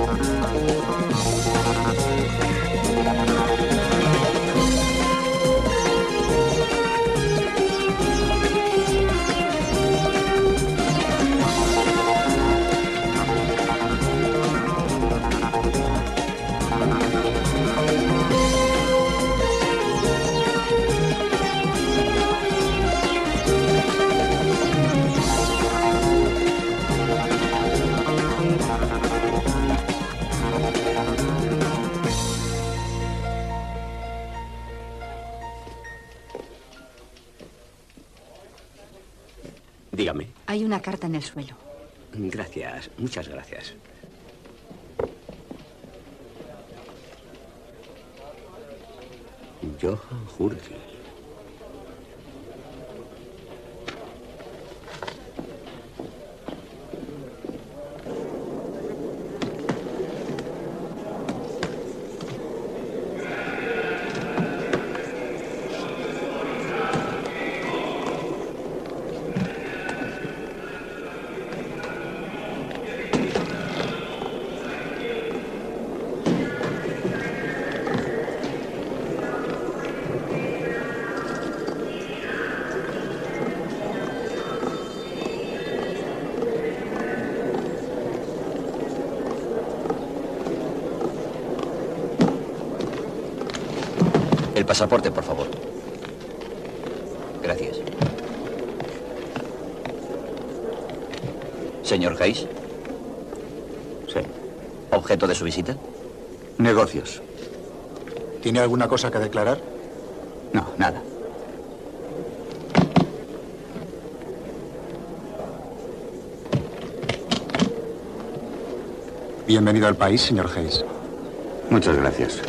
Dígame. Hay una carta en el suelo. Gracias, muchas gracias. Johann Hurtil. El pasaporte, por favor. Gracias. Señor Hayes. Sí. ¿Objeto de su visita? Negocios. ¿Tiene alguna cosa que declarar? No, nada. Bienvenido al país, señor Hayes. Muchas gracias.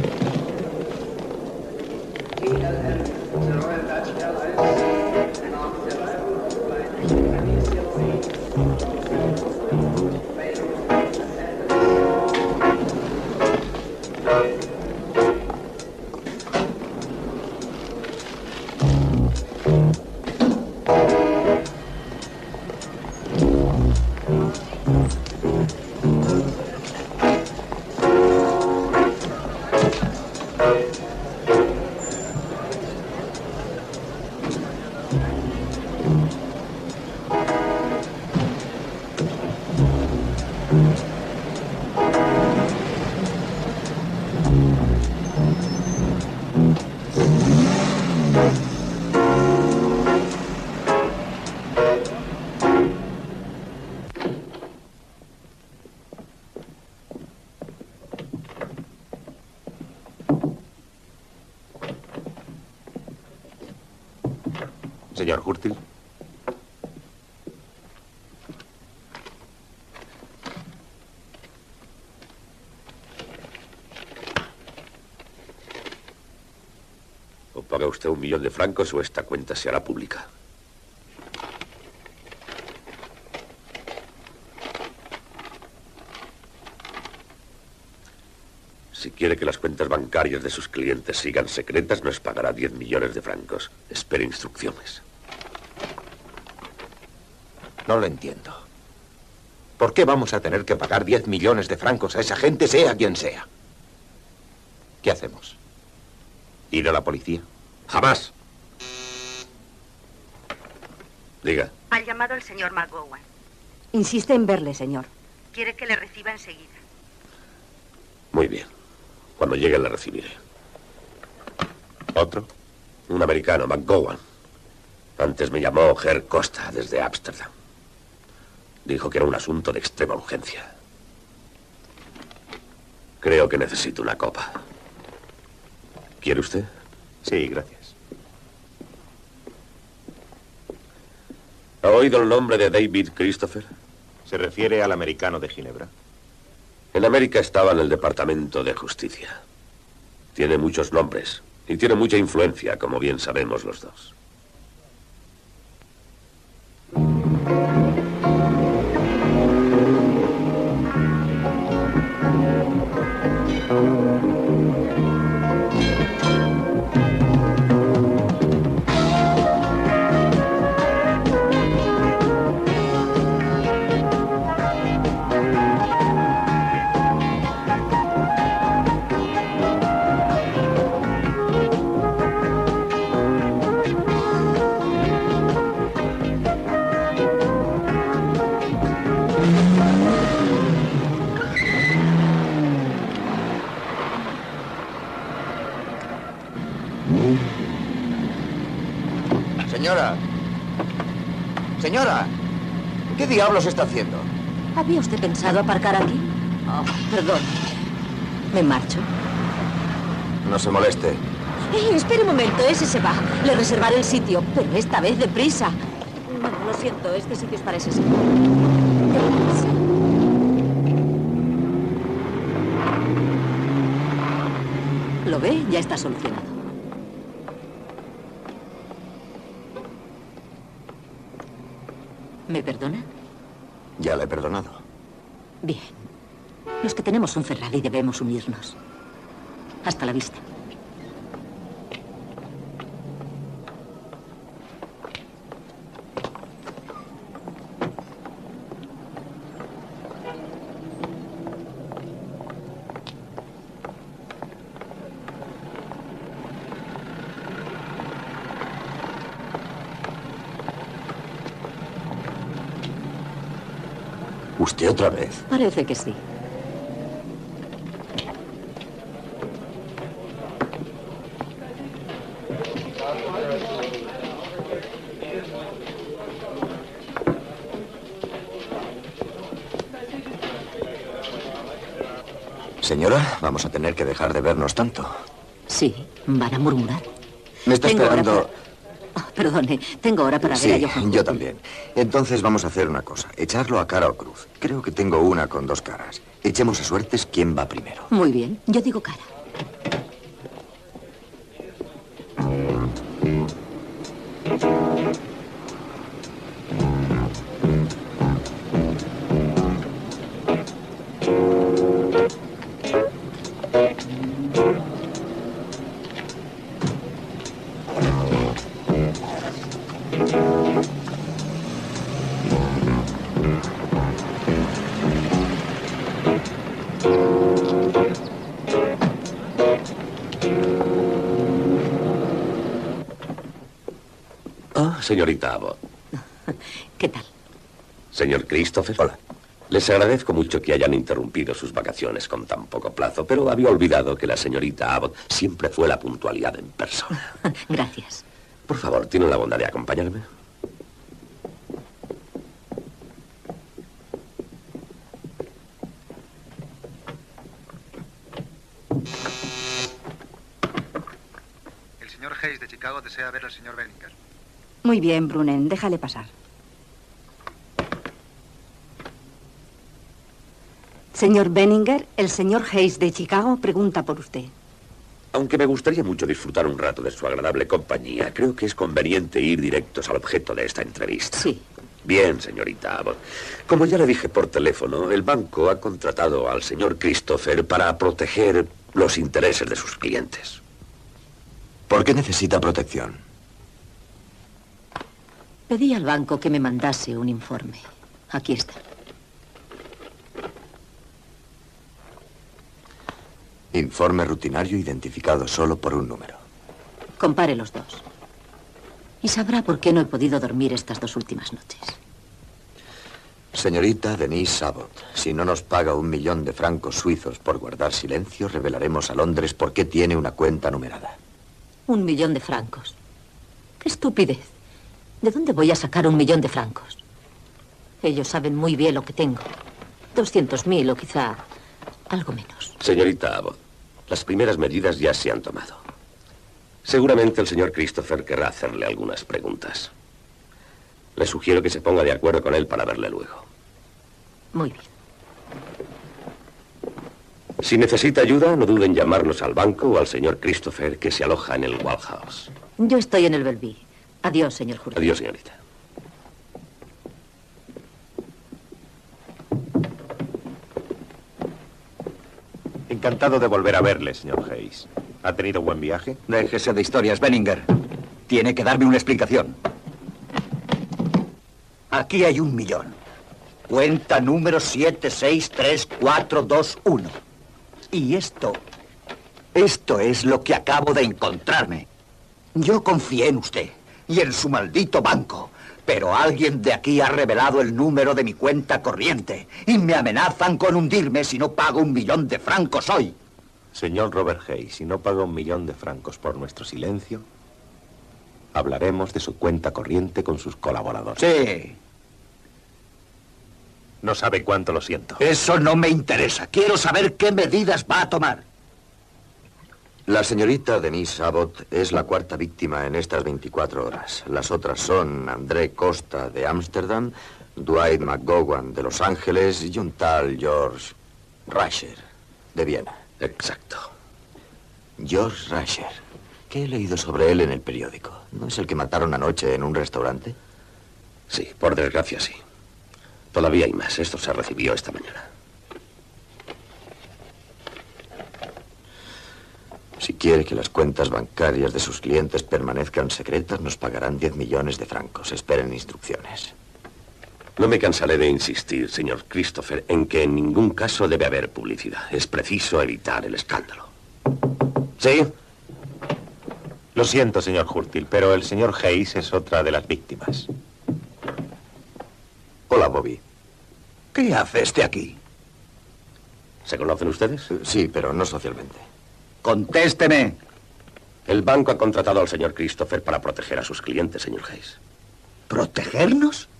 Señor Hurtil. O paga usted 1 millón de francos o esta cuenta se hará pública. Si quiere que las cuentas bancarias de sus clientes sigan secretas, nos pagará 10 millones de francos. Espere instrucciones. No lo entiendo. ¿Por qué vamos a tener que pagar 10 millones de francos a esa gente, sea quien sea? ¿Qué hacemos? ¿Ir a la policía? ¡Jamás! Diga. Ha llamado el señor McGowan. Insiste en verle, señor. Quiere que le reciba enseguida. Muy bien. Cuando llegue le recibiré. ¿Otro? Un americano, McGowan. Antes me llamó Herr Costa, desde Ámsterdam. Dijo que era un asunto de extrema urgencia. Creo que necesito una copa. ¿Quiere usted? Sí, gracias. ¿Ha oído el nombre de David Christopher? ¿Se refiere al americano de Ginebra? En América estaba en el Departamento de Justicia. Tiene muchos nombres y tiene mucha influencia, como bien sabemos los dos. Señora. Señora. ¿Qué diablos está haciendo? ¿Había usted pensado aparcar aquí? Oh, perdón. Me marcho. No se moleste. Espere un momento, ese se va. Le reservaré el sitio, pero esta vez deprisa. No, lo siento, este sitio es para ese señor. Deprisa. ¿Lo ve? Ya está solucionado. ¿Me perdona? Ya la he perdonado. Bien. Los que tenemos un Ferrari debemos unirnos. Hasta la vista. ¿Usted otra vez? Parece que sí. Señora, vamos a tener que dejar de vernos tanto. Sí, van a murmurar. Me está esperando... Perdone, tengo hora para ver a Johann. Yo también. Entonces vamos a hacer una cosa. Echarlo a cara o cruz. Creo que tengo una con dos caras. Echemos a suertes quién va primero. Muy bien, yo digo cara. Señorita Abbott. ¿Qué tal? Señor Christopher. Hola. Les agradezco mucho que hayan interrumpido sus vacaciones con tan poco plazo, pero había olvidado que la señorita Abbott siempre fue la puntualidad en persona. Gracias. Por favor, ¿tienen la bondad de acompañarme? El señor Hayes de Chicago desea ver al señor Benninger. Muy bien, Brunen, déjale pasar. Señor Benninger, el señor Hayes de Chicago pregunta por usted. Aunque me gustaría mucho disfrutar un rato de su agradable compañía, creo que es conveniente ir directos al objeto de esta entrevista. Sí. Bien, señorita Abbott. Como ya le dije por teléfono, el banco ha contratado al señor Christopher para proteger los intereses de sus clientes. ¿Por qué necesita protección? Pedí al banco que me mandase un informe. Aquí está. Informe rutinario identificado solo por un número. Compare los dos. Y sabrá por qué no he podido dormir estas 2 últimas noches. Señorita Denise Abbott, si no nos paga 1 millón de francos suizos por guardar silencio, revelaremos a Londres por qué tiene una cuenta numerada. 1 millón de francos. ¡Qué estupidez! ¿De dónde voy a sacar 1 millón de francos? Ellos saben muy bien lo que tengo. 200.000 o quizá algo menos. Señorita Abbott, las primeras medidas ya se han tomado. Seguramente el señor Christopher querrá hacerle algunas preguntas. Le sugiero que se ponga de acuerdo con él para verle luego. Muy bien. Si necesita ayuda, no duden en llamarnos al banco o al señor Christopher, que se aloja en el Wall House. Yo estoy en el Bellevue. Adiós, señor Hurtado. Adiós, señorita. Encantado de volver a verle, señor Hayes. ¿Ha tenido buen viaje? Déjese de historias, Benninger. Tiene que darme una explicación. Aquí hay 1 millón. Cuenta número 763421. Y esto es lo que acabo de encontrarme. Yo confié en usted y en su maldito banco, pero alguien de aquí ha revelado el número de mi cuenta corriente y me amenazan con hundirme si no pago 1 millón de francos hoy. Señor Robert Hayes, si no paga 1 millón de francos por nuestro silencio, Hablaremos de su cuenta corriente con sus colaboradores. Sí. No sabe cuánto lo siento. Eso no me interesa. Quiero saber qué medidas va a tomar. La señorita Denise Abbott es la cuarta víctima en estas 24 horas. Las otras son André Costa de Ámsterdam, Dwight McGowan de Los Ángeles y un tal George Rasher de Viena. Exacto. George Rasher. ¿Qué he leído sobre él en el periódico? ¿No es el que mataron anoche en un restaurante? Sí, por desgracia sí. Todavía hay más. Esto se recibió esta mañana. Si quiere que las cuentas bancarias de sus clientes permanezcan secretas, nos pagarán 10 millones de francos. Esperen instrucciones. No me cansaré de insistir, señor Christopher, en que en ningún caso debe haber publicidad. Es preciso evitar el escándalo. ¿Sí? Lo siento, señor Hurtil, pero el señor Hayes es otra de las víctimas. Hola, Bobby. ¿Qué hace este aquí? ¿Se conocen ustedes? Sí, pero no socialmente. Contésteme. El banco ha contratado al señor Christopher para proteger a sus clientes, señor Hayes. ¿Protegernos?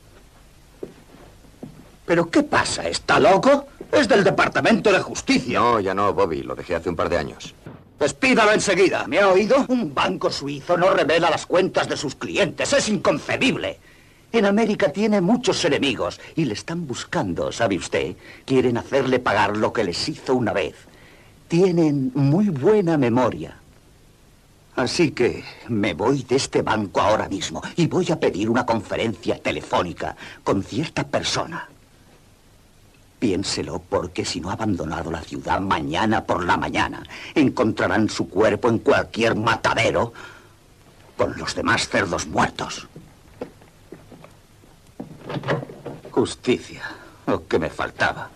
¿Pero qué pasa? ¿Está loco? Es del Departamento de Justicia. No, ya no, Bobby. Lo dejé hace un par de años. Despídalo enseguida. ¿Me ha oído? Un banco suizo no revela las cuentas de sus clientes. Es inconcebible. En América tiene muchos enemigos y le están buscando, ¿sabe usted? Quieren hacerle pagar lo que les hizo una vez. Tienen muy buena memoria. Así que me voy de este banco ahora mismo y voy a pedir una conferencia telefónica con cierta persona. Piénselo, porque si no ha abandonado la ciudad mañana por la mañana, encontrarán su cuerpo en cualquier matadero con los demás cerdos muertos. Justicia, lo que me faltaba.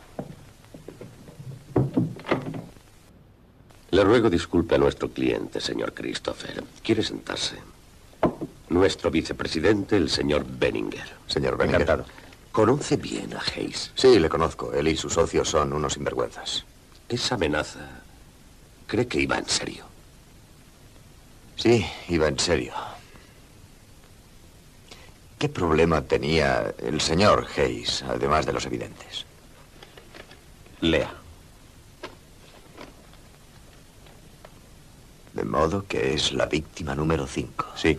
Le ruego disculpe a nuestro cliente, señor Christopher. ¿Quiere sentarse? Nuestro vicepresidente, el señor Benninger. Señor Benninger. Encantado. ¿Conoce bien a Hayes? Sí, le conozco. Él y sus socios son unos sinvergüenzas. Esa amenaza, ¿cree que iba en serio? Sí, iba en serio. ¿Qué problema tenía el señor Hayes, además de los evidentes? Lea. De modo que es la víctima número 5. Sí,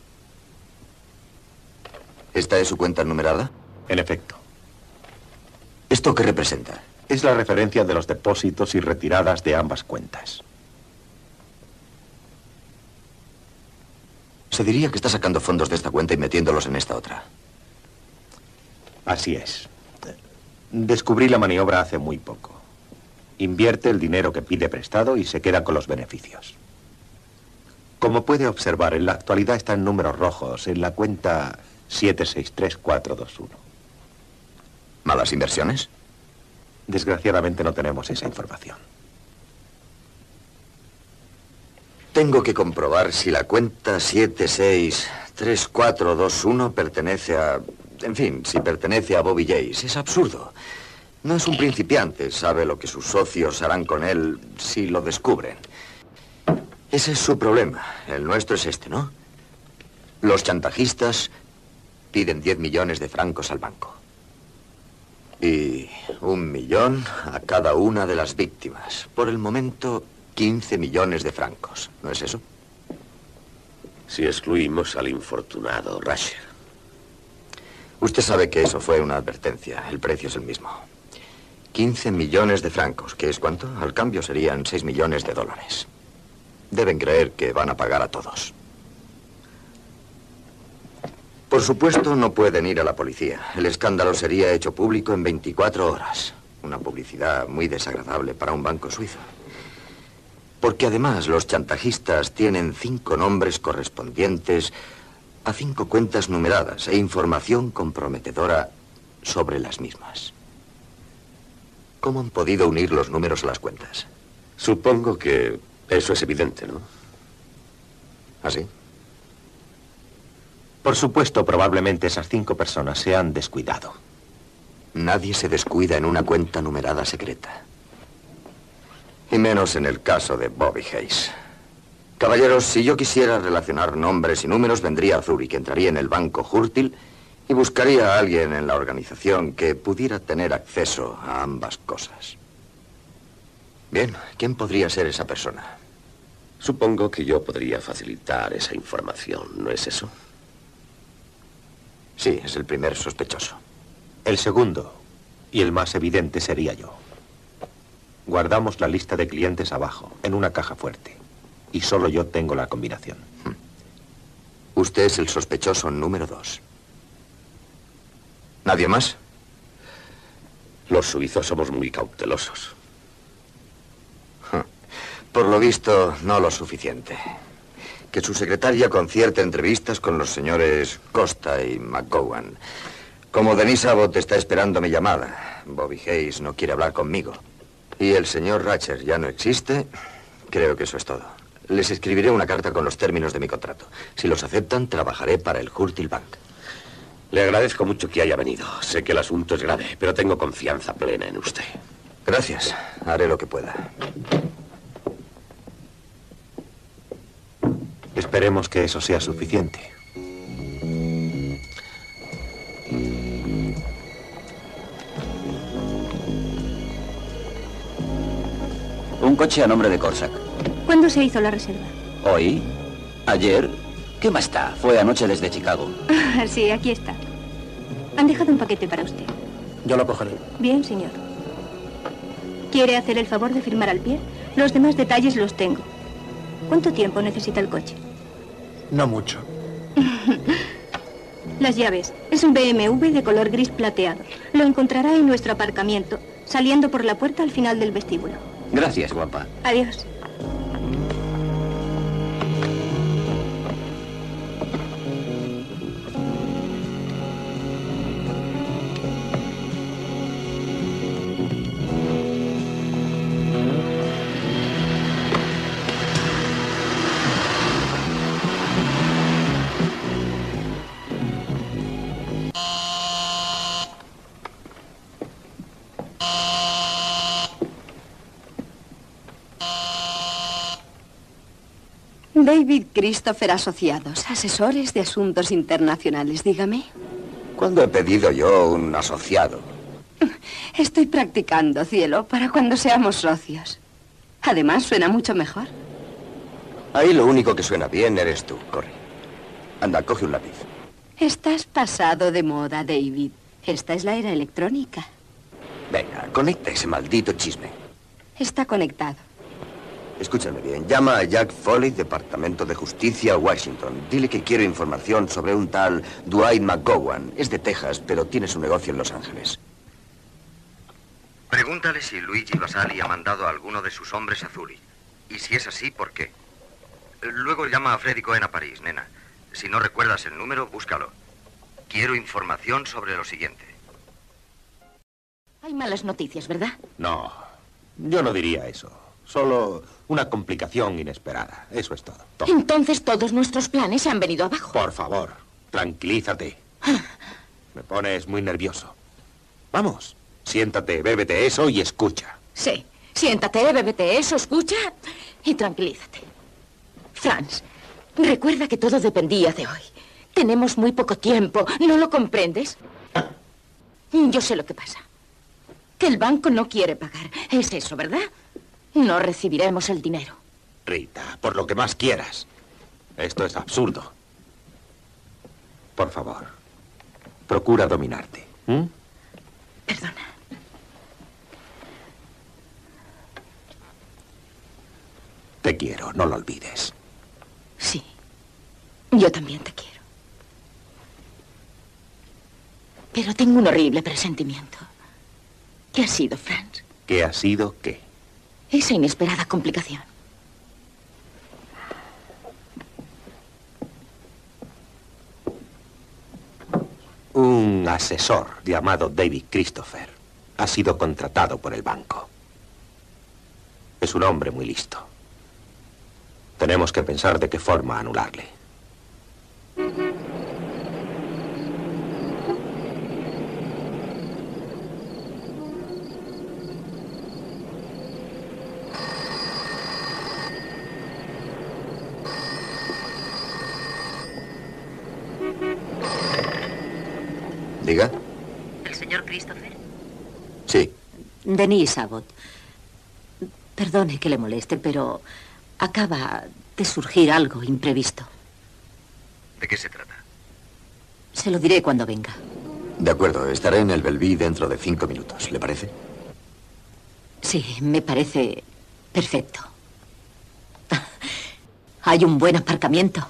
¿Esta es su cuenta numerada? en efecto. ¿Esto qué representa? Es la referencia de los depósitos y retiradas de ambas cuentas. Se diría que está sacando fondos de esta cuenta y metiéndolos en esta otra. Así es. Descubrí la maniobra hace muy poco. Invierte el dinero que pide prestado y se queda con los beneficios. Como puede observar, en la actualidad está en números rojos en la cuenta 763421. ¿Malas inversiones? Desgraciadamente no tenemos esa información. Tengo que comprobar si la cuenta 763421 pertenece a... En fin, si pertenece a Bobby Hayes. Es absurdo. No es un principiante. Sabe lo que sus socios harán con él si lo descubren. Ese es su problema. El nuestro es este, ¿no? Los chantajistas piden 10 millones de francos al banco. Y 1 millón a cada una de las víctimas. Por el momento, 15 millones de francos. ¿No es eso? Si excluimos al infortunado Rasher. Usted sabe que eso fue una advertencia. El precio es el mismo. 15 millones de francos. ¿Qué es cuánto? Al cambio serían 6 millones de dólares. Deben creer que van a pagar a todos. Por supuesto, no pueden ir a la policía. El escándalo sería hecho público en 24 horas. Una publicidad muy desagradable para un banco suizo. Porque además los chantajistas tienen 5 nombres correspondientes a 5 cuentas numeradas e información comprometedora sobre las mismas. ¿Cómo han podido unir los números a las cuentas? Supongo que eso es evidente, ¿no? ¿Así? Por supuesto, probablemente esas 5 personas se han descuidado. Nadie se descuida en una cuenta numerada secreta. Y menos en el caso de Bobby Hayes. Caballeros, si yo quisiera relacionar nombres y números, vendría a Zúrich, entraría en el banco Hurtil y buscaría a alguien en la organización que pudiera tener acceso a ambas cosas. Bien, ¿quién podría ser esa persona? Supongo que yo podría facilitar esa información, ¿no es eso? Sí, es el primer sospechoso. El segundo, y el más evidente, sería yo. Guardamos la lista de clientes abajo, en una caja fuerte. Y solo yo tengo la combinación. Usted es el sospechoso número 2. ¿Nadie más? Los suizos somos muy cautelosos. Por lo visto, no lo suficiente. Que su secretaria concierte entrevistas con los señores Costa y McGowan. Como Denise Abbott está esperando mi llamada, Bobby Hayes no quiere hablar conmigo. Y el señor Ratcher ya no existe, creo que eso es todo. Les escribiré una carta con los términos de mi contrato. Si los aceptan, trabajaré para el Hurtil Bank. Le agradezco mucho que haya venido. Sé que el asunto es grave, pero tengo confianza plena en usted. Gracias. Haré lo que pueda. Esperemos que eso sea suficiente. Un coche a nombre de Corsac. ¿Cuándo se hizo la reserva? ¿Hoy? ¿Ayer? ¿Qué más está? Fue anoche desde Chicago. Sí, aquí está. Han dejado un paquete para usted. Yo lo cogeré. Bien, señor. ¿Quiere hacer el favor de firmar al pie? Los demás detalles los tengo. ¿Cuánto tiempo necesita el coche? No mucho. Las llaves. Es un BMW de color gris plateado. Lo encontrará en nuestro aparcamiento, saliendo por la puerta al final del vestíbulo. Gracias, guapa. Adiós. David Christopher Asociados, asesores de asuntos internacionales, dígame. ¿Cuándo he pedido yo un asociado? Estoy practicando, cielo, para cuando seamos socios. Además, suena mucho mejor. Ahí lo único que suena bien eres tú. Corre. Anda, coge un lápiz. Estás pasado de moda, David. Esta es la era electrónica. Venga, conecta ese maldito chisme. Está conectado. Escúchame bien. Llama a Jack Foley, Departamento de Justicia, Washington. Dile que quiero información sobre un tal Dwight McGowan. Es de Texas, pero tiene su negocio en Los Ángeles. Pregúntale si Luigi Vasali ha mandado a alguno de sus hombres a Zurich. Y si es así, ¿por qué? Luego llama a Freddy Cohen a París, nena. Si no recuerdas el número, búscalo. Quiero información sobre lo siguiente. Hay malas noticias, ¿verdad? No, yo no diría eso. Solo una complicación inesperada. Eso es todo. Toma. Entonces todos nuestros planes se han venido abajo. Por favor, tranquilízate. Me pones muy nervioso. Vamos, siéntate, bébete eso y escucha. Sí, siéntate, bébete eso, escucha y tranquilízate. Franz, recuerda que todo dependía de hoy. Tenemos muy poco tiempo, ¿no lo comprendes? Yo sé lo que pasa. Que el banco no quiere pagar. Es eso, ¿verdad? No recibiremos el dinero. Rita, por lo que más quieras. Esto es absurdo. Por favor, procura dominarte. Perdona. Te quiero, no lo olvides. Sí, yo también te quiero. Pero tengo un horrible presentimiento. ¿Qué ha sido, Franz? ¿Qué ha sido qué? Esa inesperada complicación. Un asesor llamado David Christopher ha sido contratado por el banco. Es un hombre muy listo. Tenemos que pensar de qué forma anularle. Diga. ¿El señor Christopher? Sí. Denise Abbott. Perdone que le moleste, pero acaba de surgir algo imprevisto. ¿De qué se trata? Se lo diré cuando venga. De acuerdo, estaré en el Bellevue dentro de 5 minutos. ¿Le parece? Sí, me parece perfecto. Hay un buen aparcamiento.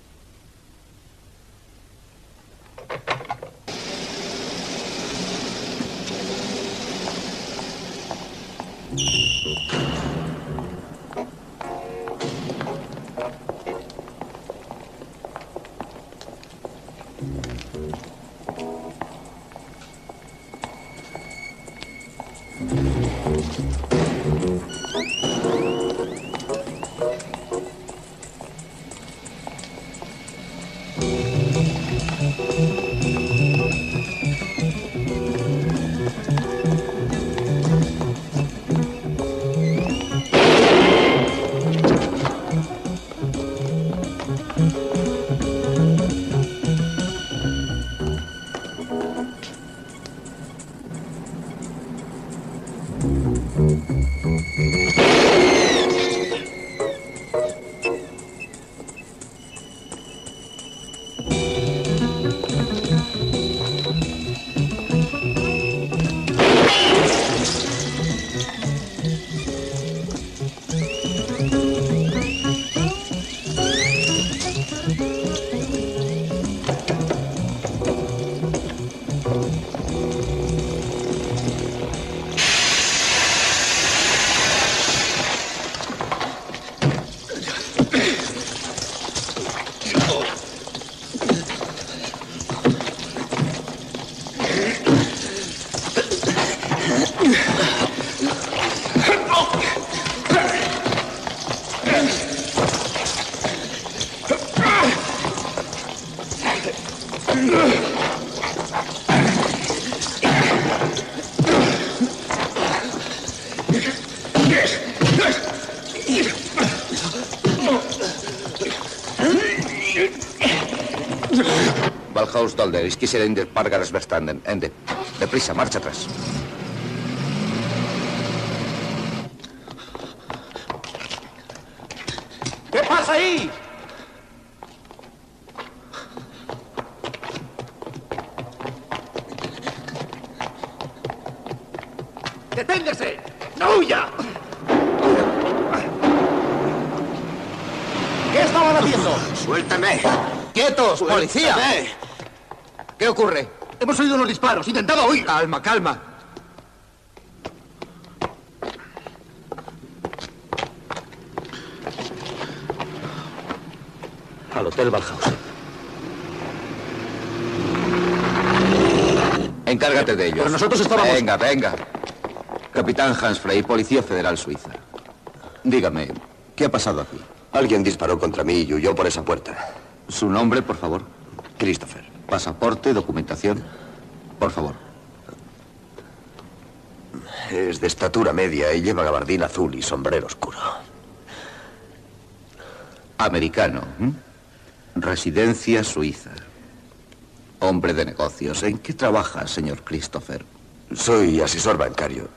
Dolder, quisiera in der Pargaras verstanden. Ende. Deprisa, marcha atrás. ¿Qué pasa ahí? ¡Deténgase! ¡No huya! ¿Qué estaban haciendo? ¡Suéltame! ¡Quietos, policía! ¿Qué ocurre? Hemos oído los disparos. Intentaba huir. Calma, calma. Al Hotel Valhaus. Encárgate de ellos. Pero nosotros estábamos... Venga, venga. Capitán Hans Frey, Policía Federal Suiza. Dígame, ¿qué ha pasado aquí? Alguien disparó contra mí y huyó por esa puerta. ¿Su nombre, por favor? Christopher. Pasaporte, documentación. Por favor. Es de estatura media y lleva gabardina azul y sombrero oscuro. Americano. Residencia suiza. Hombre de negocios. ¿En qué trabaja, señor Christopher? Soy asesor bancario.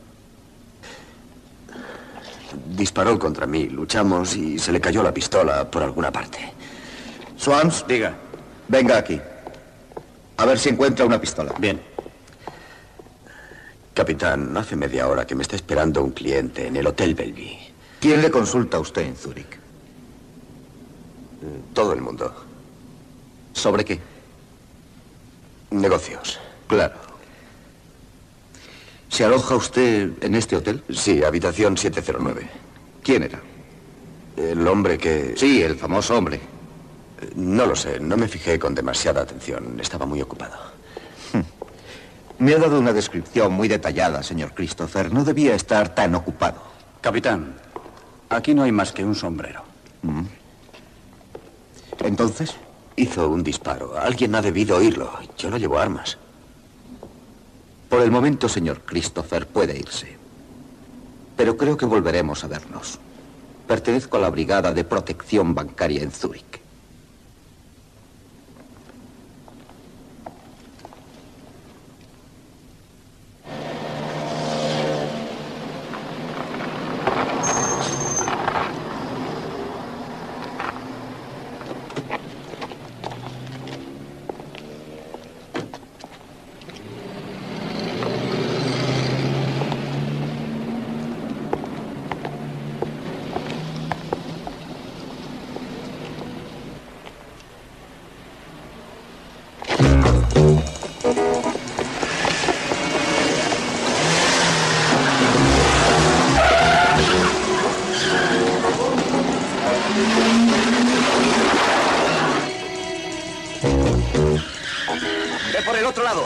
Disparó contra mí, luchamos y se le cayó la pistola por alguna parte. Swans, diga. Venga aquí. A ver si encuentra una pistola. Bien. Capitán, hace media hora que me está esperando un cliente en el Hotel Bellevue. ¿Quién le consulta a usted en Zúrich? Todo el mundo. ¿Sobre qué? Negocios. Claro. ¿Se aloja usted en este hotel? Sí, habitación 709. ¿Quién era? El hombre que... Sí, el famoso hombre. No lo sé, no me fijé con demasiada atención. Estaba muy ocupado. Me ha dado una descripción muy detallada, señor Christopher. No debía estar tan ocupado. Capitán, aquí no hay más que un sombrero. ¿Entonces? Hizo un disparo. Alguien ha debido oírlo. Yo no llevo armas. Por el momento, señor Christopher, puede irse. Pero creo que volveremos a vernos. Pertenezco a la Brigada de Protección Bancaria en Zúrich. lado.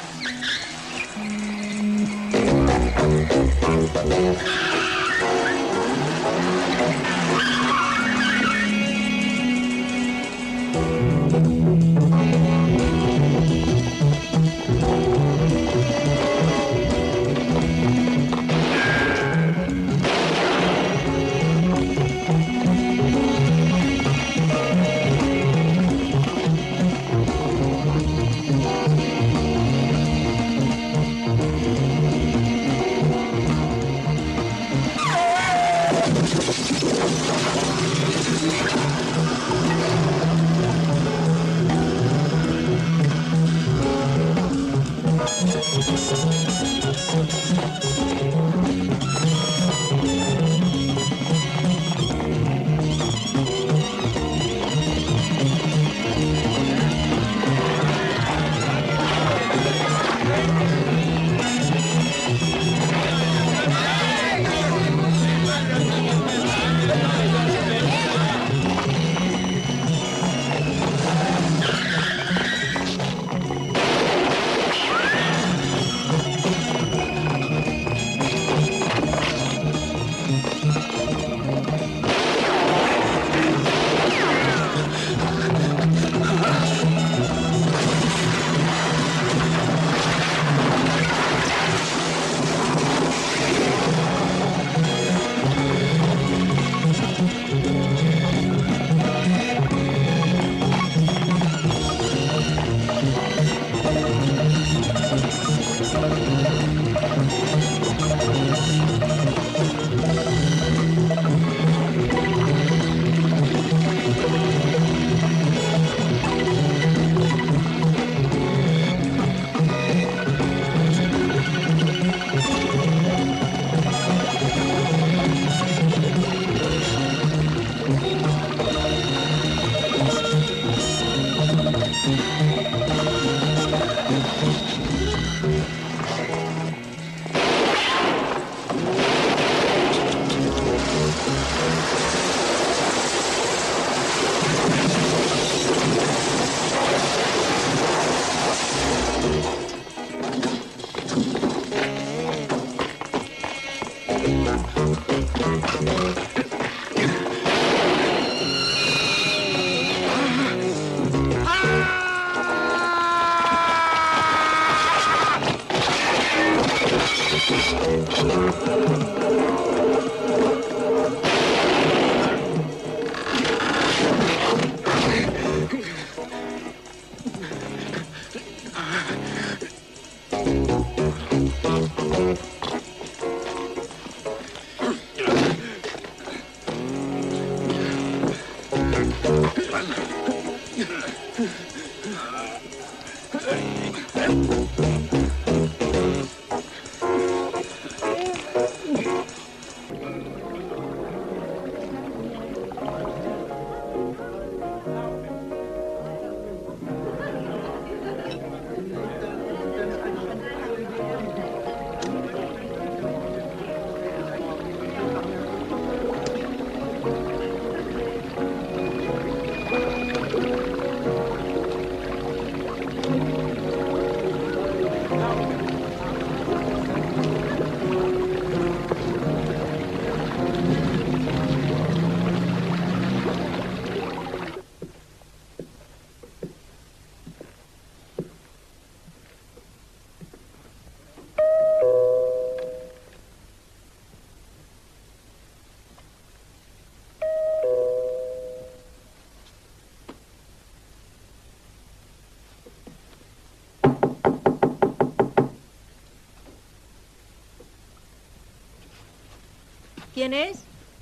¿Quién es?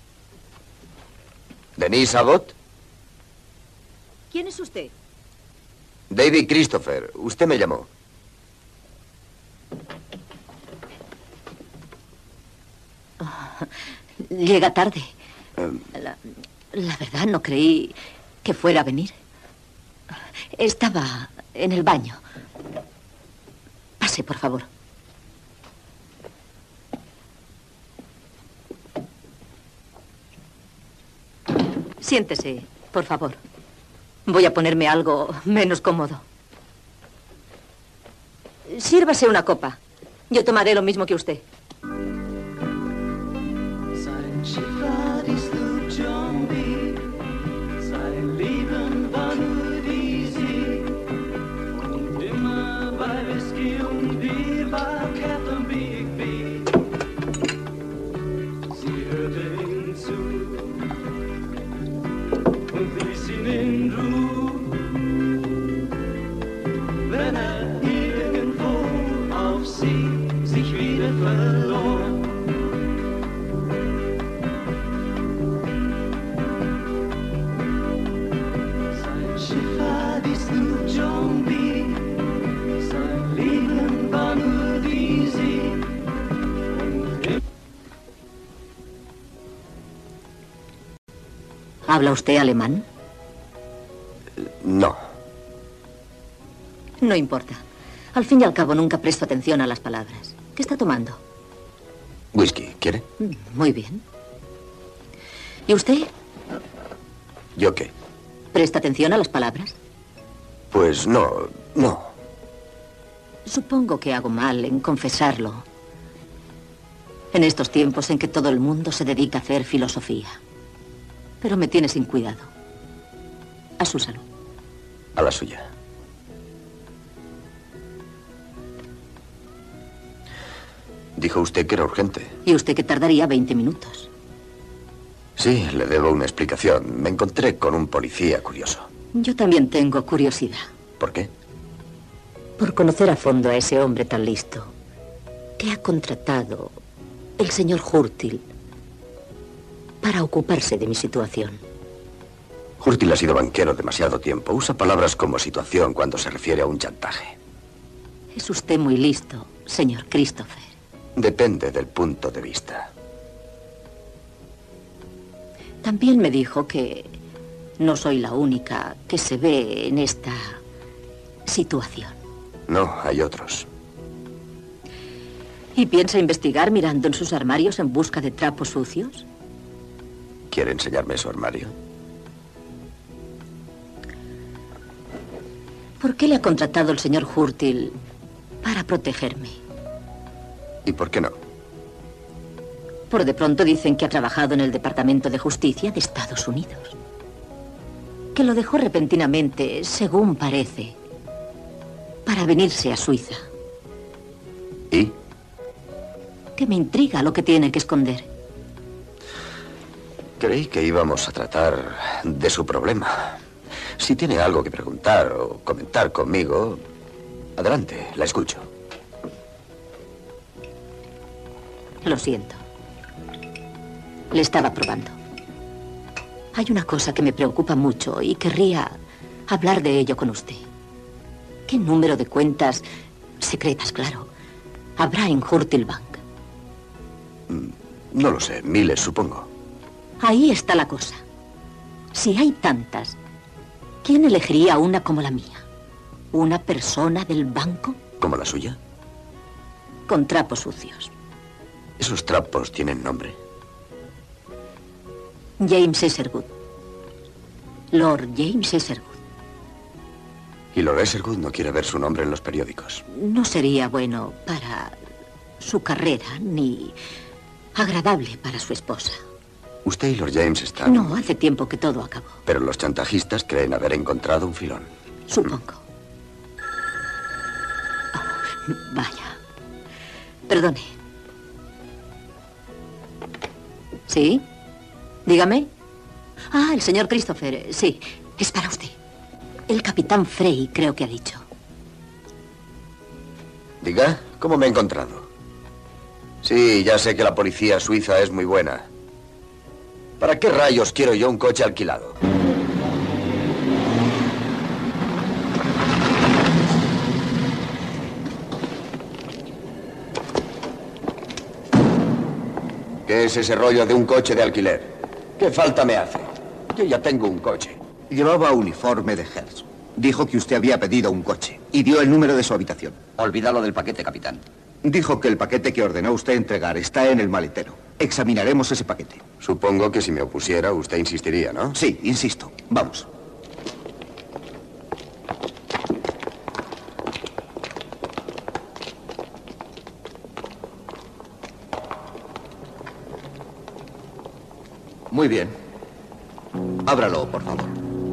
¿Denise Abbott? ¿Quién es usted? David Christopher. Usted me llamó. Llega tarde. La verdad, no creí que fuera a venir. Estaba en el baño. Pase, por favor. Siéntese, por favor. Voy a ponerme algo menos cómodo. Sírvase una copa. Yo tomaré lo mismo que usted. Sein Schiff war die Sloop John B. Sein Leben war nur die See. Und immer bei Whisky und Bier war Captain Big B. Sie hörte ihm zu und ließ ihn in Ruhe. Wenn irgendwo auf See sich wieder verlor. Sein Schiff war die Sloop John B. Sein Leben war nur die See. ¿Habla usted alemán? No. No importa. Al fin y al cabo nunca presto atención a las palabras. ¿Qué está tomando? Whisky, ¿quiere? Muy bien. ¿Y usted? ¿Yo qué? ¿Presta atención a las palabras? Pues no. Supongo que hago mal en confesarlo. En estos tiempos en que todo el mundo se dedica a hacer filosofía. Pero me tiene sin cuidado. A su salud. A la suya. Dijo usted que era urgente. Y usted que tardaría 20 minutos. Sí, le debo una explicación. Me encontré con un policía curioso. Yo también tengo curiosidad. ¿Por qué? Por conocer a fondo a ese hombre tan listo que ha contratado el señor Hurtil para ocuparse de mi situación. Hurtil ha sido banquero demasiado tiempo. Usa palabras como situación cuando se refiere a un chantaje. Es usted muy listo, señor Christopher. Depende del punto de vista. También me dijo que no soy la única que se ve en esta situación. No, hay otros. ¿Y piensa investigar mirando en sus armarios en busca de trapos sucios? ¿Quiere enseñarme su armario? ¿Por qué le ha contratado el señor Hurtil para protegerme? ¿Y por qué no? Por de pronto dicen que ha trabajado en el Departamento de Justicia de Estados Unidos. Que lo dejó repentinamente, según parece, para venirse a Suiza. ¿Y? Que me intriga lo que tiene que esconder. Creí que íbamos a tratar de su problema. Si tiene algo que preguntar o comentar conmigo, adelante, la escucho. Lo siento. Le estaba probando. Hay una cosa que me preocupa mucho y querría hablar de ello con usted. ¿Qué número de cuentas, secretas, claro, habrá en Hurtil Bank? No lo sé, miles, supongo. Ahí está la cosa. Si hay tantas, ¿quién elegiría una como la mía? ¿Una persona del banco? ¿Como la suya? Con trapos sucios. ¿Esos trapos tienen nombre? James Essergood. Lord James Essergood. Y Lord Essergood no quiere ver su nombre en los periódicos. No sería bueno para su carrera, ni agradable para su esposa. Usted y Lord James están... No, hace tiempo que todo acabó. Pero los chantajistas creen haber encontrado un filón. Supongo. Oh, vaya. Perdone. ¿Sí? Dígame. Ah, el señor Christopher. Sí, es para usted. El capitán Frey, creo que ha dicho. Diga, ¿cómo me he encontrado? Sí, ya sé que la policía suiza es muy buena. ¿Para qué rayos quiero yo un coche alquilado? ¿Qué es ese rollo de un coche de alquiler? ¿Qué falta me hace? Yo ya tengo un coche. Llevaba uniforme de Hertz. Dijo que usted había pedido un coche y dio el número de su habitación. Olvídalo del paquete, capitán. Dijo que el paquete que ordenó usted entregar está en el maletero. Examinaremos ese paquete. Supongo que si me opusiera, usted insistiría, ¿no? Sí, insisto. Vamos. Muy bien. Ábralo, por favor.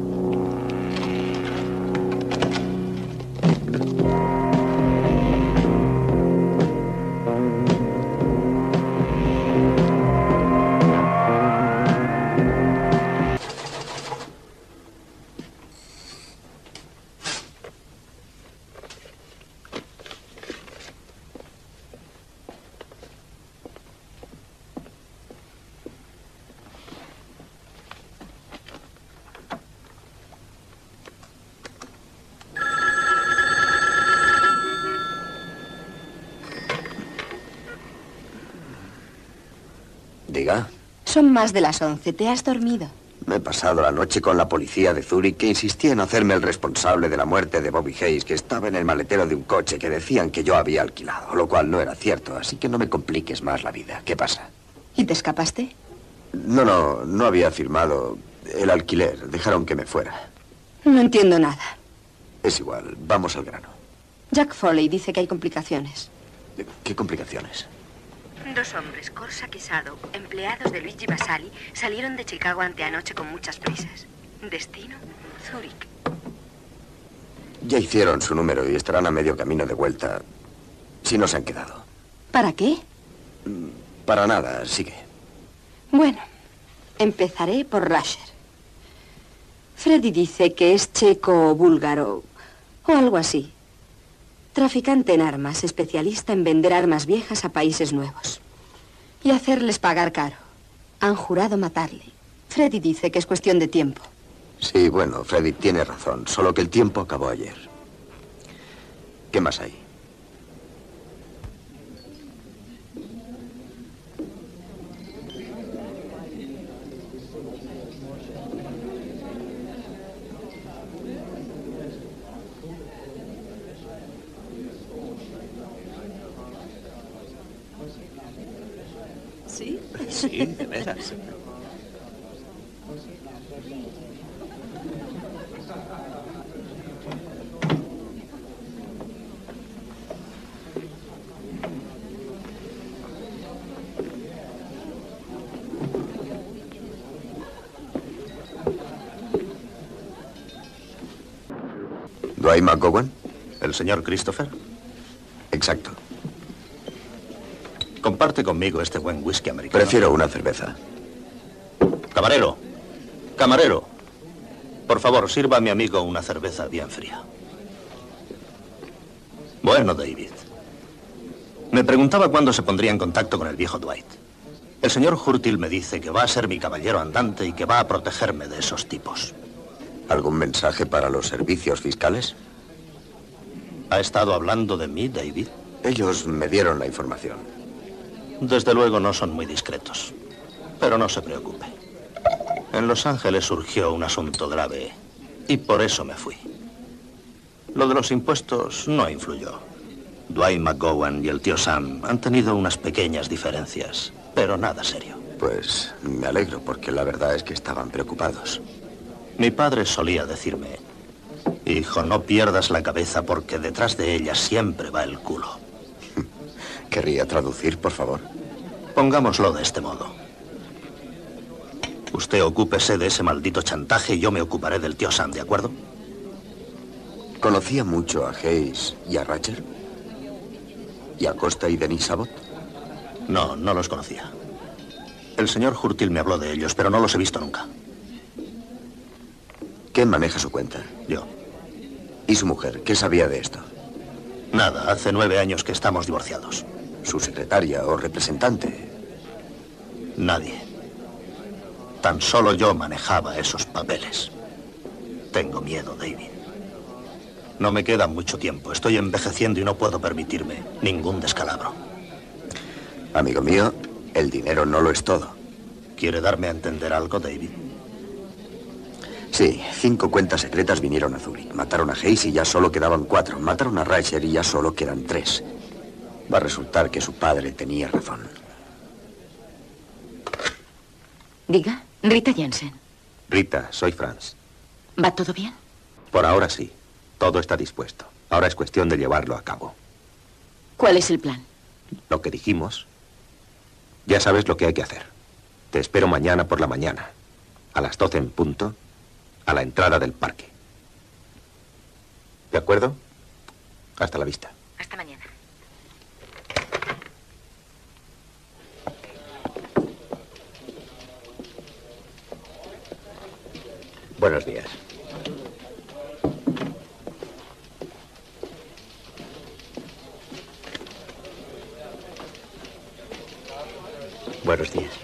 Diga. Son más de las 11. ¿Te has dormido? Me he pasado la noche con la policía de Zúrich que insistía en hacerme el responsable de la muerte de Bobby Hayes, que estaba en el maletero de un coche que decían que yo había alquilado, lo cual no era cierto, así que no me compliques más la vida. ¿Qué pasa? ¿Y te escapaste? No había firmado el alquiler. Dejaron que me fuera. No entiendo nada. Es igual, vamos al grano. Jack Foley dice que hay complicaciones. ¿Qué complicaciones? 2 hombres, Corsac y Shadow, empleados de Luigi Basali, salieron de Chicago anteanoche con muchas prisas. Destino, Zúrich. Ya hicieron su número y estarán a medio camino de vuelta, si no se han quedado. ¿Para qué? Para nada, sigue. Bueno, empezaré por Rasher. Freddy dice que es checo o búlgaro, o algo así. Traficante en armas, especialista en vender armas viejas a países nuevos. Y hacerles pagar caro. Han jurado matarle. Freddy dice que es cuestión de tiempo. Sí, bueno, Freddy tiene razón, solo que el tiempo acabó ayer. ¿Qué más hay? ¿Sí? Sí, de veras. ¿Dwight McGowan? ¿El señor Christopher? Exacto. Comparte conmigo este buen whisky americano. Prefiero una cerveza. Camarero. Camarero. Por favor, sirva a mi amigo una cerveza bien fría. Bueno, David. Me preguntaba cuándo se pondría en contacto con el viejo Dwight. El señor Hurtil me dice que va a ser mi caballero andante y que va a protegerme de esos tipos. ¿Algún mensaje para los servicios fiscales? ¿Ha estado hablando de mí, David? Ellos me dieron la información. Desde luego no son muy discretos. Pero no se preocupe. En Los Ángeles surgió un asunto grave y por eso me fui. Lo de los impuestos no influyó. Dwight McGowan y el tío Sam han tenido unas pequeñas diferencias, pero nada serio. Pues me alegro porque la verdad es que estaban preocupados. Mi padre solía decirme, hijo, no pierdas la cabeza porque detrás de ella siempre va el culo. ¿Querría traducir, por favor? Pongámoslo de este modo. Usted ocúpese de ese maldito chantaje y yo me ocuparé del tío Sam, ¿de acuerdo? ¿Conocía mucho a Hayes y a Ratcher? ¿Y a Costa y Denis Abbott? No, no los conocía. El señor Hurtil me habló de ellos, pero no los he visto nunca. ¿Quién maneja su cuenta? Yo. ¿Y su mujer? ¿Qué sabía de esto? Nada, hace 9 años que estamos divorciados. ¿Su secretaria o representante? Nadie. Tan solo yo manejaba esos papeles. Tengo miedo, David. No me queda mucho tiempo. Estoy envejeciendo y no puedo permitirme ningún descalabro. Amigo mío, el dinero no lo es todo. ¿Quiere darme a entender algo, David? Sí, 5 cuentas secretas vinieron a Zúrich. Mataron a Hayes y ya solo quedaban 4. Mataron a Reicher y ya solo quedan 3. Va a resultar que su padre tenía razón. Diga, Rita Jensen. Rita, soy Franz. ¿Va todo bien? Por ahora sí. Todo está dispuesto. Ahora es cuestión de llevarlo a cabo. ¿Cuál es el plan? Lo que dijimos. Ya sabes lo que hay que hacer. Te espero mañana por la mañana, a las 12 en punto, a la entrada del parque. ¿De acuerdo? Hasta la vista. Hasta mañana. Buenos días. Buenos días.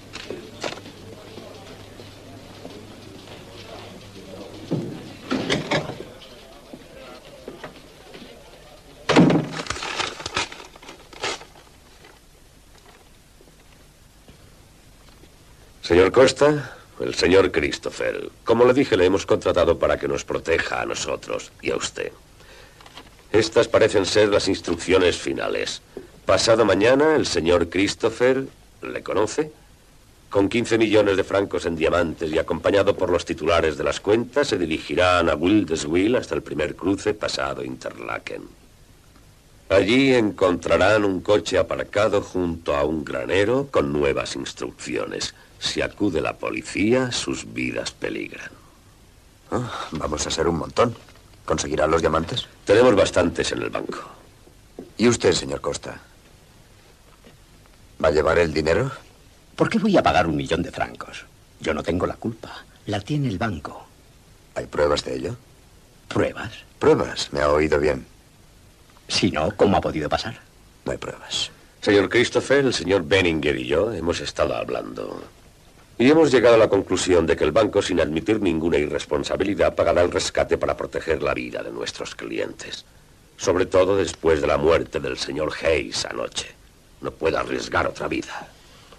Señor Costa, el señor Christopher. Como le dije, le hemos contratado para que nos proteja a nosotros y a usted. Estas parecen ser las instrucciones finales. Pasado mañana, el señor Christopher, ¿le conoce? Con 15 millones de francos en diamantes y acompañado por los titulares de las cuentas, se dirigirán a Wildeswil hasta el primer cruce pasado Interlaken. Allí encontrarán un coche aparcado junto a un granero con nuevas instrucciones. Si acude la policía, sus vidas peligran. Oh, vamos a ser un montón. ¿Conseguirá los diamantes? Tenemos bastantes en el banco. ¿Y usted, señor Costa? ¿Va a llevar el dinero? ¿Por qué voy a pagar 1 millón de francos? Yo no tengo la culpa. La tiene el banco. ¿Hay pruebas de ello? ¿Pruebas? Pruebas, me ha oído bien. Si no, ¿cómo ha podido pasar? No hay pruebas. Señor Christopher, el señor Benninger y yo hemos estado hablando. Y hemos llegado a la conclusión de que el banco, sin admitir ninguna irresponsabilidad, pagará el rescate para proteger la vida de nuestros clientes. Sobre todo después de la muerte del señor Hayes anoche. No puede arriesgar otra vida.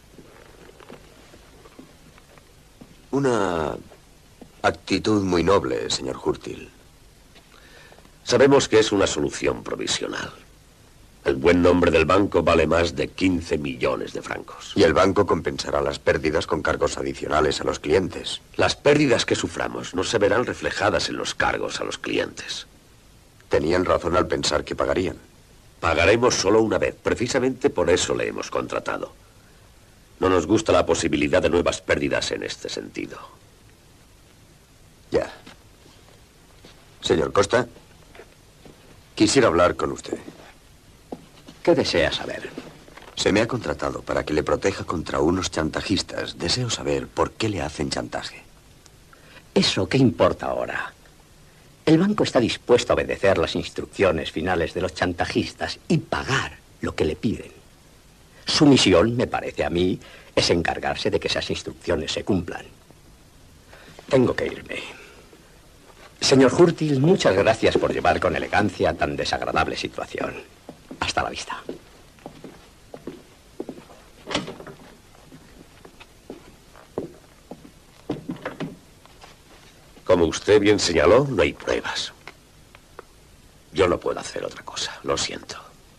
Una actitud muy noble, señor Hurtil. Sabemos que es una solución provisional. El buen nombre del banco vale más de 15 millones de francos. Y el banco compensará las pérdidas con cargos adicionales a los clientes. Las pérdidas que suframos no se verán reflejadas en los cargos a los clientes. Tenían razón al pensar que pagarían. Pagaremos solo una vez. Precisamente por eso le hemos contratado. No nos gusta la posibilidad de nuevas pérdidas en este sentido. Ya. Señor Costa, quisiera hablar con usted. ¿Qué desea saber? Se me ha contratado para que le proteja contra unos chantajistas. Deseo saber por qué le hacen chantaje. ¿Eso qué importa ahora? El banco está dispuesto a obedecer las instrucciones finales de los chantajistas y pagar lo que le piden. Su misión, me parece a mí, es encargarse de que esas instrucciones se cumplan. Tengo que irme. Señor Hurtil, muchas gracias por llevar con elegancia tan desagradable situación. Hasta la vista. Como usted bien señaló, no hay pruebas. Yo no puedo hacer otra cosa, lo siento.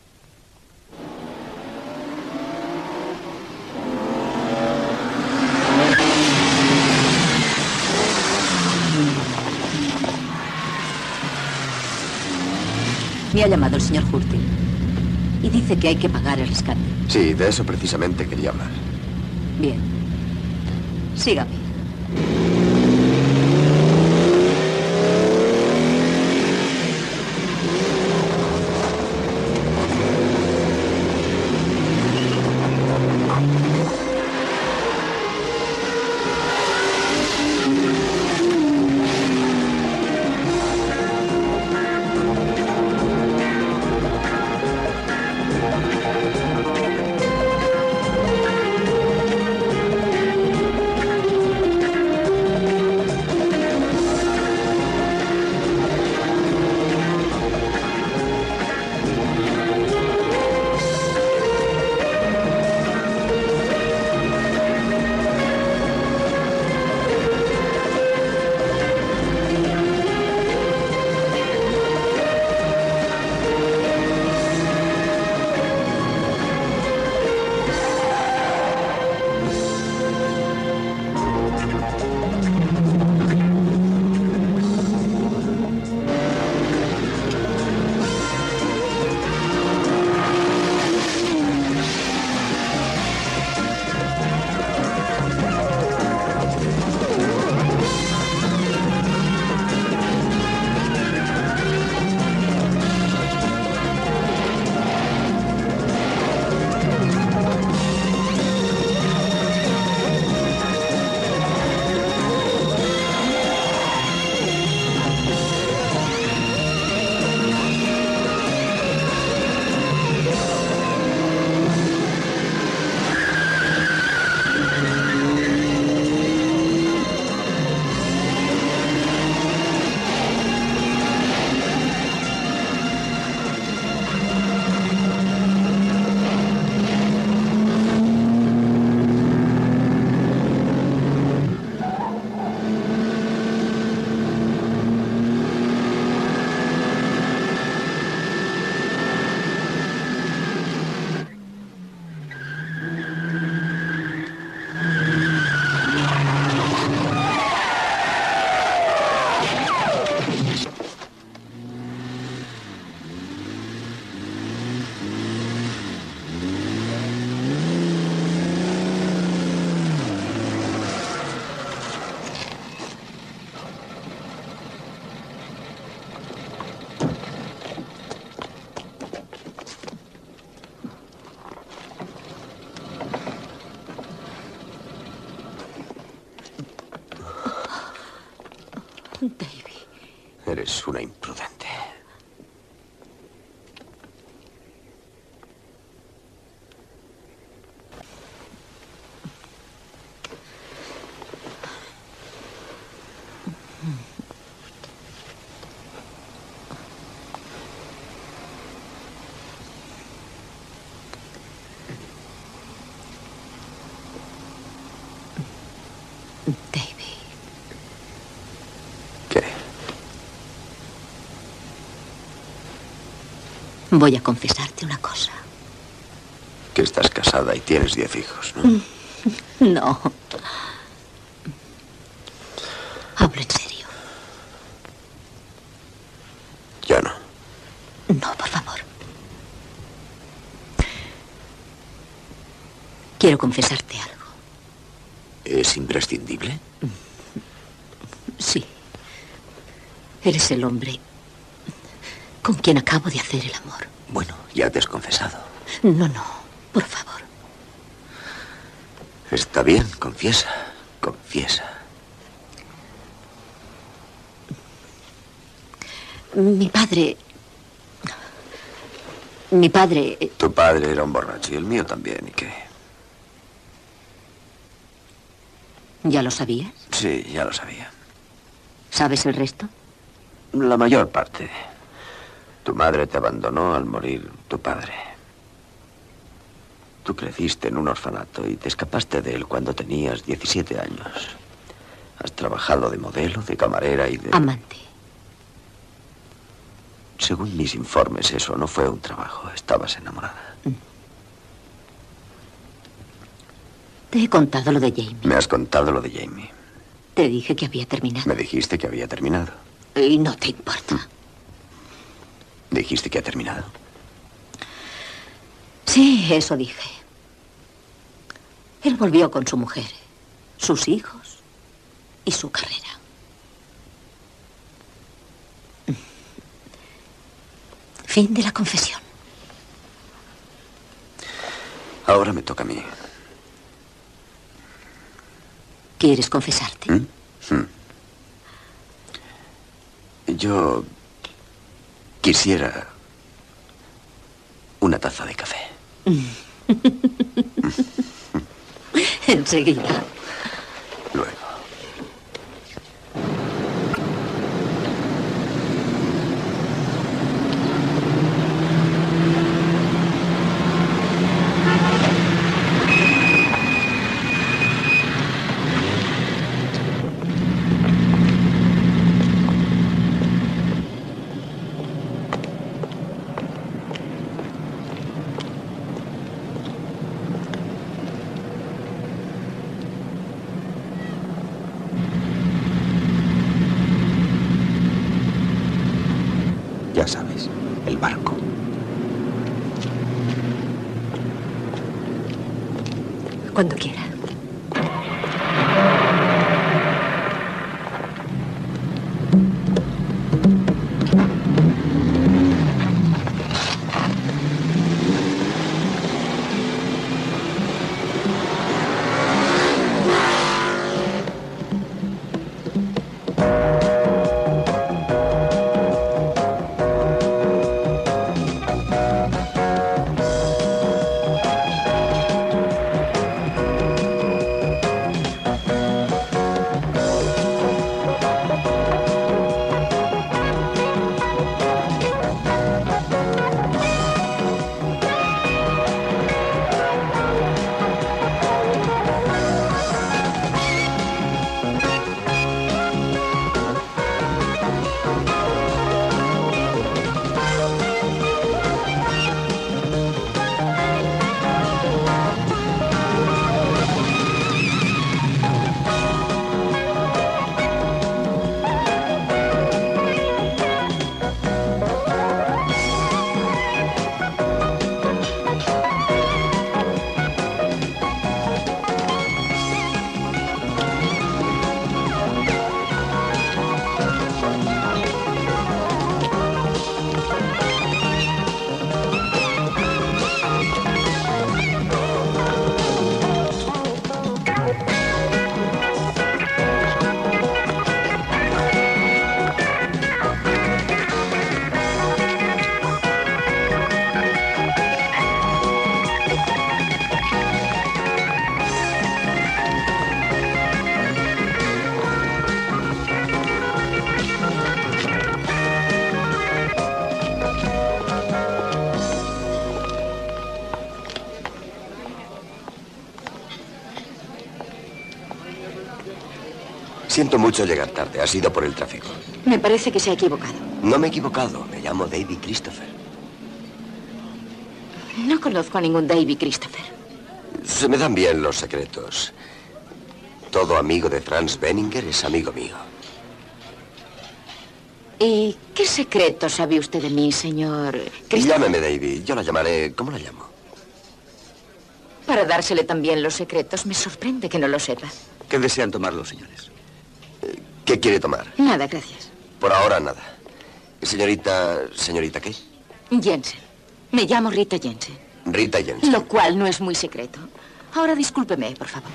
Me ha llamado el señor Hurtil y dice que hay que pagar el rescate. Sí, de eso precisamente quería hablar. Bien. Sígame. David. Eres una imprudente. Voy a confesarte una cosa. Que estás casada y tienes 10 hijos, ¿no? No. Hablo en serio. Ya no. No, por favor. Quiero confesarte algo. ¿Es imprescindible? Sí. Eres el hombre con quien acabo de hacer el amor. Bueno, ya te has confesado. No, no, por favor. Está bien, confiesa, confiesa. Mi padre... Tu padre era un borracho y el mío también, ¿y qué? ¿Ya lo sabías? Sí, ya lo sabía. ¿Sabes el resto? La mayor parte. Tu madre te abandonó al morir tu padre. Tú creciste en un orfanato y te escapaste de él cuando tenías 17 años. Has trabajado de modelo, de camarera y de... Amante. Según mis informes, eso no fue un trabajo. Estabas enamorada. Te he contado lo de Jamie. Me has contado lo de Jamie. Te dije que había terminado. Me dijiste que había terminado. Y no te importa. ¿Dijiste que ha terminado? Sí, eso dije. Él volvió con su mujer, sus hijos y su carrera. Fin de la confesión. Ahora me toca a mí. ¿Quieres confesarte? Yo quisiera una taza de café. Enseguida. Luego. Ya sabes, el barco. Cuando quiera. Siento mucho llegar tarde. Ha sido por el tráfico. Me parece que se ha equivocado. No me he equivocado. Me llamo David Christopher. No conozco a ningún David Christopher. Se me dan bien los secretos. Todo amigo de Franz Benninger es amigo mío. ¿Y qué secreto sabe usted de mí, señor Christopher? Llámeme David. Yo la llamaré... ¿Cómo la llamo? Para dársele también los secretos, me sorprende que no lo sepa. ¿Qué desean tomar los señores? ¿Qué quiere tomar? Nada, gracias. Por ahora, nada. Señorita... ¿Señorita qué? Jensen. Me llamo Rita Jensen. Rita Jensen. Lo cual no es muy secreto. Ahora discúlpeme, por favor.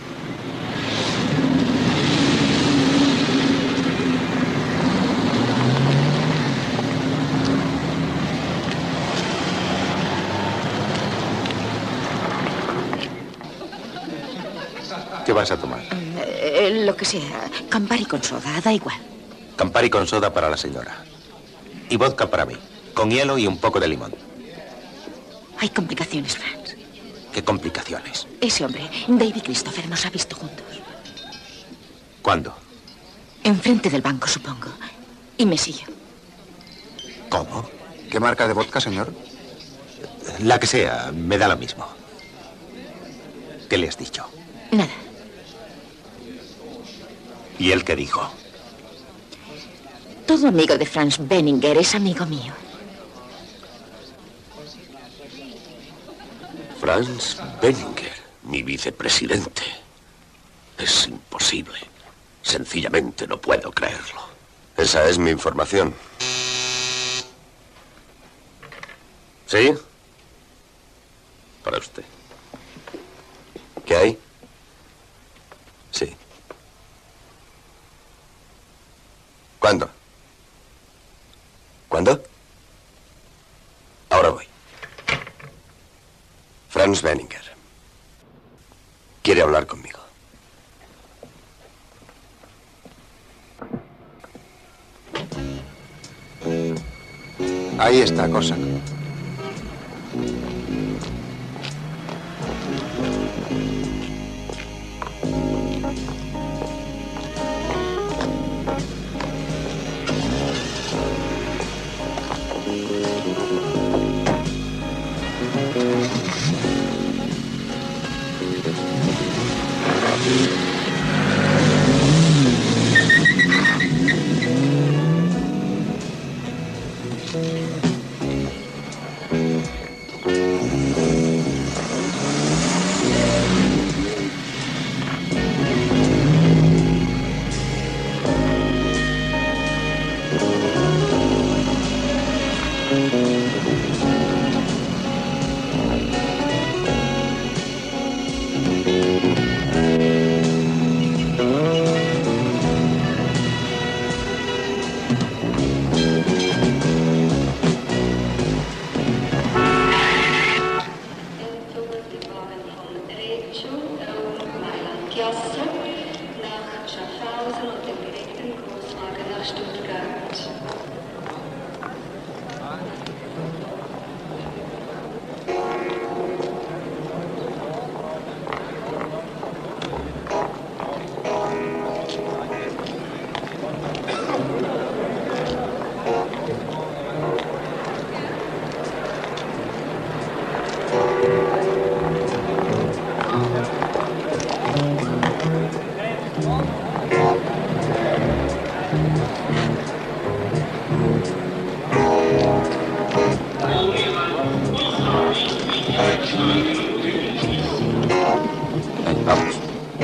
¿Qué vas a tomar? Lo que sea. Campari con soda, da igual. Campari con soda para la señora. Y vodka para mí. Con hielo y un poco de limón. Hay complicaciones, Franz. ¿Qué complicaciones? Ese hombre, David Christopher, nos ha visto juntos. ¿Cuándo? Enfrente del banco, supongo. Y me siguió. ¿Cómo? ¿Qué marca de vodka, señor? La que sea, me da lo mismo. ¿Qué le has dicho? Nada. ¿Y él qué dijo? Todo amigo de Franz Benninger es amigo mío. Franz Benninger, mi vicepresidente. Es imposible. Sencillamente no puedo creerlo. Esa es mi información. ¿Sí? Para usted. ¿Qué hay? Sí. ¿Cuándo? ¿Cuándo? Ahora voy. Franz Benninger. Quiere hablar conmigo. Ahí está, cosa. Vamos.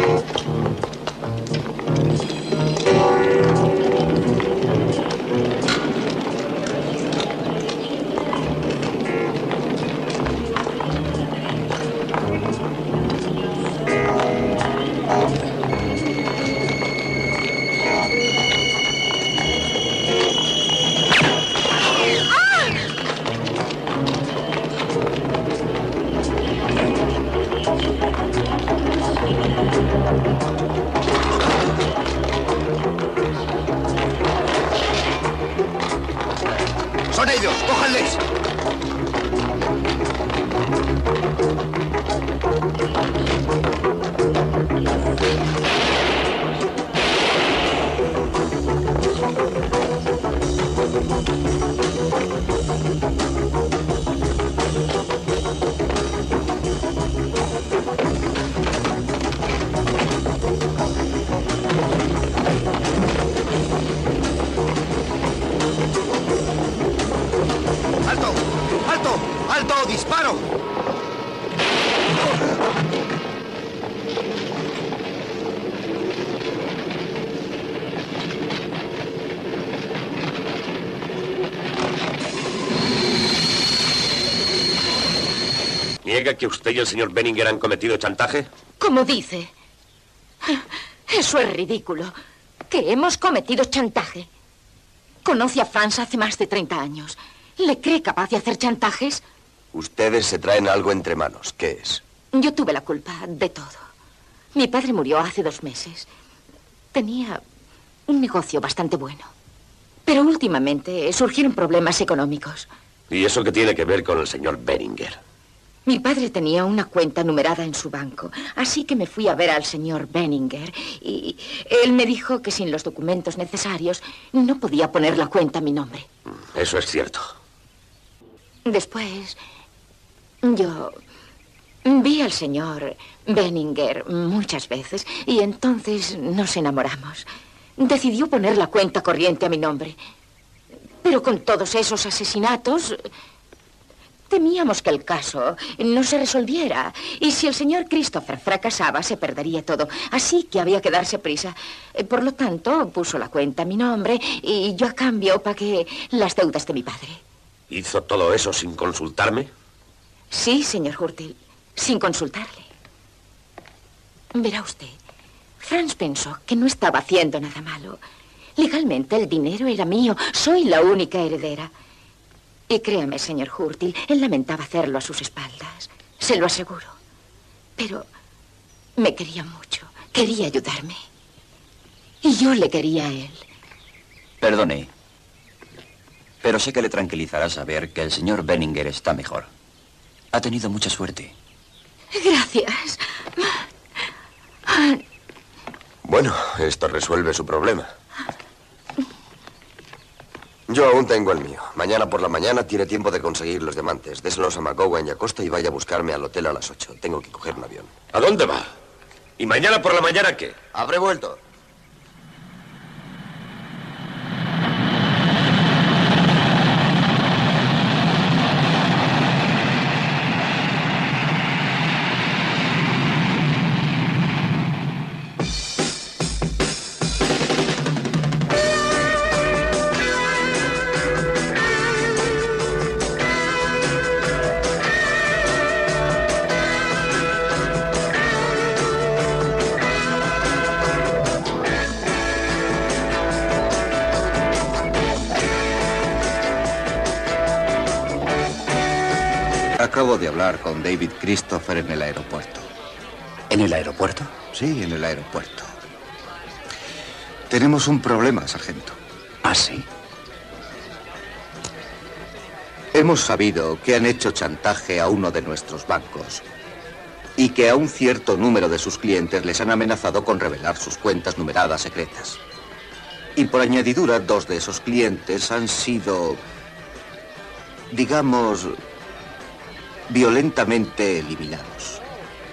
¡Son ellos! ¡Cójanles! diga que usted y el señor Benninger han cometido chantaje? ¿Cómo dice? Eso es ridículo. Que hemos cometido chantaje. Conoce a Franz hace más de 30 años. ¿Le cree capaz de hacer chantajes? Ustedes se traen algo entre manos. ¿Qué es? Yo tuve la culpa de todo. Mi padre murió hace 2 meses. Tenía un negocio bastante bueno. Pero últimamente surgieron problemas económicos. ¿Y eso qué tiene que ver con el señor Benninger? Mi padre tenía una cuenta numerada en su banco, así que me fui a ver al señor Benninger y él me dijo que sin los documentos necesarios no podía poner la cuenta a mi nombre. Eso es cierto. Después, yo vi al señor Benninger muchas veces y entonces nos enamoramos. Decidió poner la cuenta corriente a mi nombre. Pero con todos esos asesinatos, temíamos que el caso no se resolviera. Y si el señor Christopher fracasaba, se perdería todo. Así que había que darse prisa. Por lo tanto, puso la cuenta a mi nombre y yo a cambio pagué las deudas de mi padre. ¿Hizo todo eso sin consultarme? Sí, señor Hurtil, sin consultarle. Verá usted, Franz pensó que no estaba haciendo nada malo. Legalmente el dinero era mío. Soy la única heredera. Y créame, señor Hurtil, él lamentaba hacerlo a sus espaldas. Se lo aseguro. Pero me quería mucho. Quería ayudarme. Y yo le quería a él. Perdone, pero sé que le tranquilizará saber que el señor Benninger está mejor. Ha tenido mucha suerte. Gracias. Bueno, esto resuelve su problema. Yo aún tengo el mío. Mañana por la mañana tiene tiempo de conseguir los diamantes. Déselos a McGowan y a Costa y vaya a buscarme al hotel a las 8. Tengo que coger un avión. ¿A dónde va? ¿Y mañana por la mañana qué? Habré vuelto. Acabo de hablar con David Christopher en el aeropuerto. ¿En el aeropuerto? Sí, en el aeropuerto. Tenemos un problema, sargento. ¿Ah, sí? Hemos sabido que han hecho chantaje a uno de nuestros bancos y que a un cierto número de sus clientes les han amenazado con revelar sus cuentas numeradas secretas. Y por añadidura, 2 de esos clientes han sido, digamos, violentamente eliminados.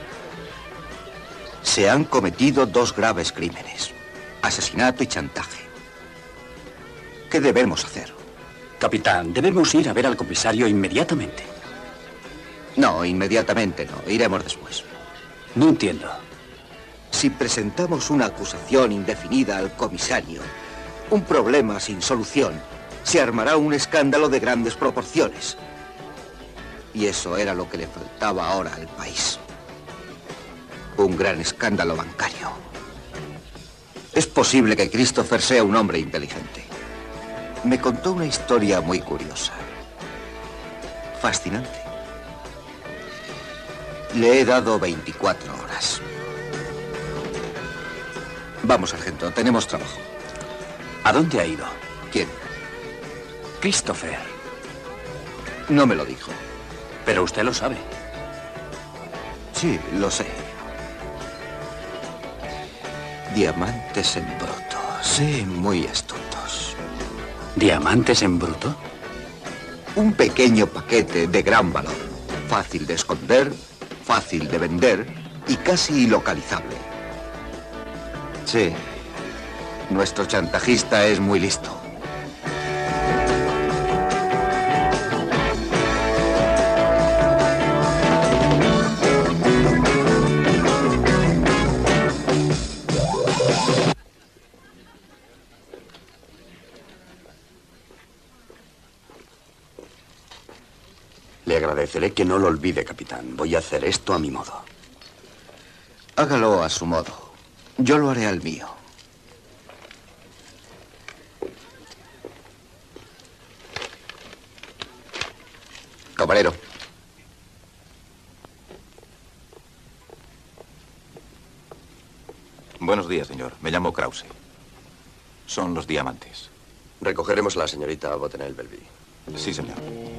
Se han cometido 2 graves crímenes: asesinato y chantaje. ¿Qué debemos hacer? Capitán, debemos ir a ver al comisario inmediatamente. No, inmediatamente no. Iremos después. No entiendo. Si presentamos una acusación indefinida al comisario, un problema sin solución, se armará un escándalo de grandes proporciones. Y eso era lo que le faltaba ahora al país. Un gran escándalo bancario. Es posible que Christopher sea un hombre inteligente. Me contó una historia muy curiosa. Fascinante. Le he dado 24 horas. Vamos, sargento, tenemos trabajo. ¿A dónde ha ido? ¿Quién? Christopher. No me lo dijo. Pero usted lo sabe. Sí, lo sé. Diamantes en bruto. Sí, muy astutos. ¿Diamantes en bruto? Un pequeño paquete de gran valor. Fácil de esconder, fácil de vender y casi ilocalizable. Sí. Nuestro chantajista es muy listo. agradeceré que no lo olvide, capitán. Voy a hacer esto a mi modo. Hágalo a su modo. Yo lo haré al mío. Camarero. Buenos días, señor. Me llamo Krause. Son los diamantes. Recogeremos a la señorita Bottenel Bellevue. Sí, señor.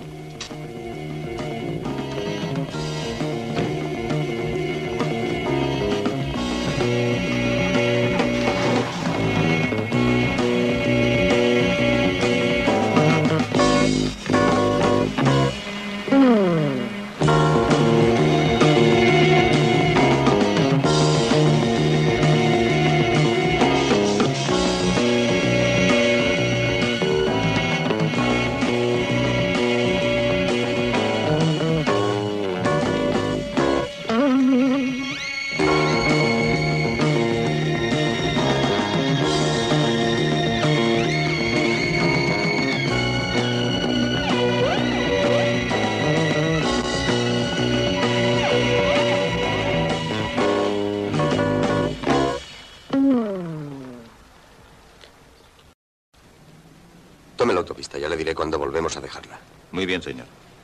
Tome la autopista, ya le diré cuándo volvemos a dejarla. Muy bien, señor.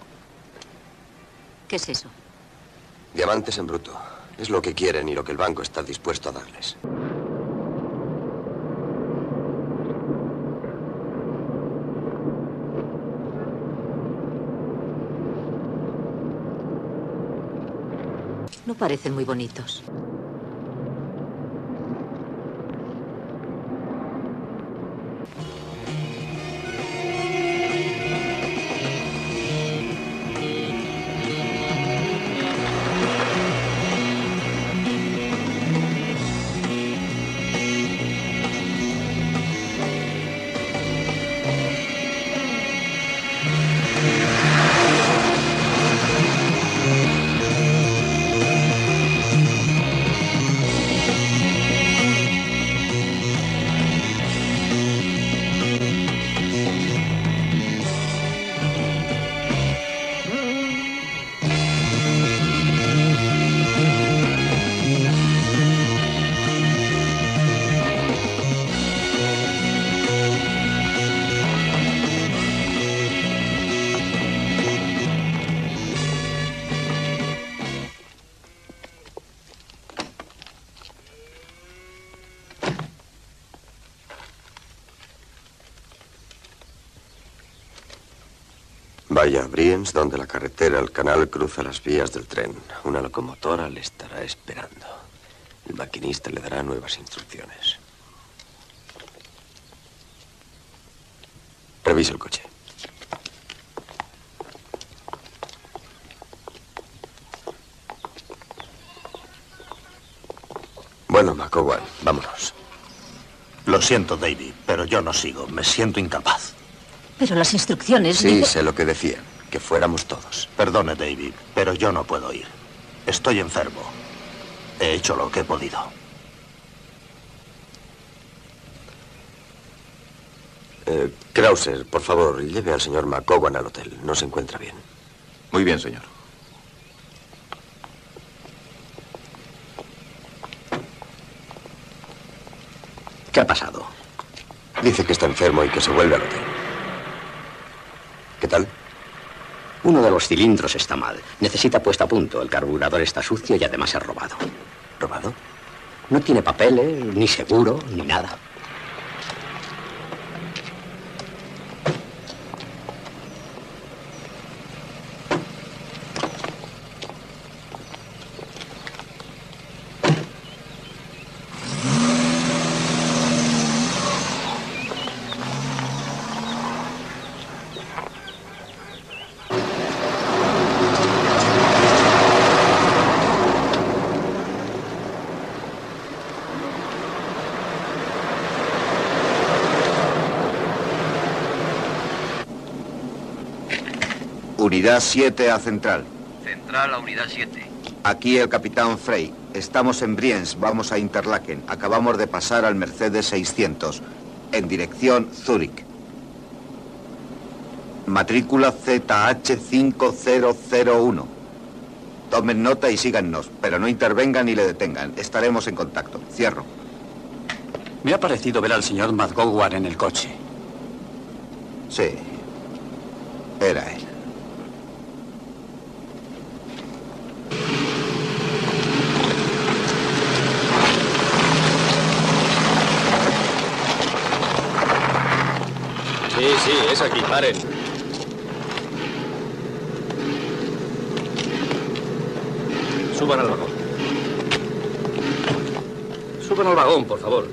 ¿Qué es eso? Diamantes en bruto. Es lo que quieren y lo que el banco está dispuesto a darles. No parecen muy bonitos. Vaya a Briens, donde la carretera al canal cruza las vías del tren. Una locomotora le estará esperando. El maquinista le dará nuevas instrucciones. Revise el coche. Bueno, McCowan, vámonos. Lo siento, David, pero yo no sigo. Me siento incapaz. Pero las instrucciones... Sí, sé lo que decían. Que fuéramos todos. Perdone, David, pero yo no puedo ir. Estoy enfermo. He hecho lo que he podido. Krauser, por favor, lleve al señor McCowan al hotel. No se encuentra bien. Muy bien, señor. ¿Qué ha pasado? Dice que está enfermo y que se vuelve al hotel. ¿Qué tal? Uno de los cilindros está mal. Necesita puesta a punto. El carburador está sucio y además es robado. ¿Robado? No tiene papeles, ni seguro, ni nada. Unidad 7 a Central. Central a Unidad 7. Aquí el capitán Frey. Estamos en Briens, vamos a Interlaken. Acabamos de pasar al Mercedes 600, en dirección Zúrich. Matrícula ZH5001. Tomen nota y síganos, pero no intervengan ni le detengan. Estaremos en contacto. Cierro. Me ha parecido ver al señor McGowan en el coche. Sí. Era él. Sí, es aquí. Paren. Suban al vagón. Suban al vagón, por favor.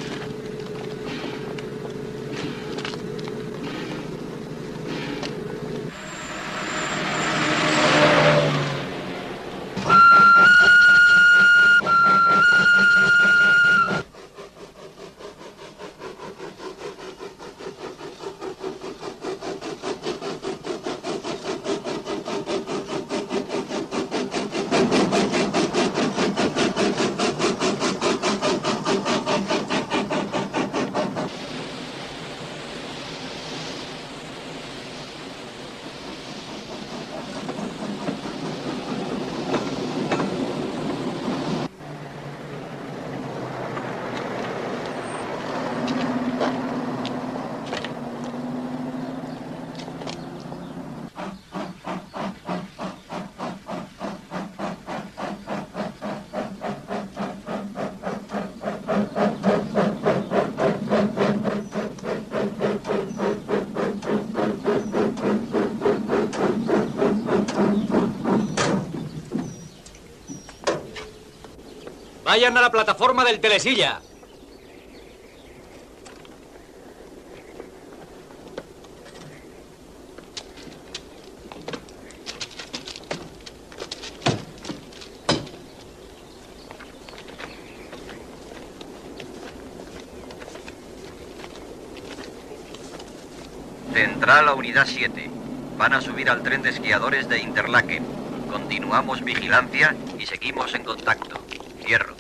Vayan a la plataforma del Telesilla. Central a unidad 7. Van a subir al tren de esquiadores de Interlaken. Continuamos vigilancia y seguimos en contacto. Cierro.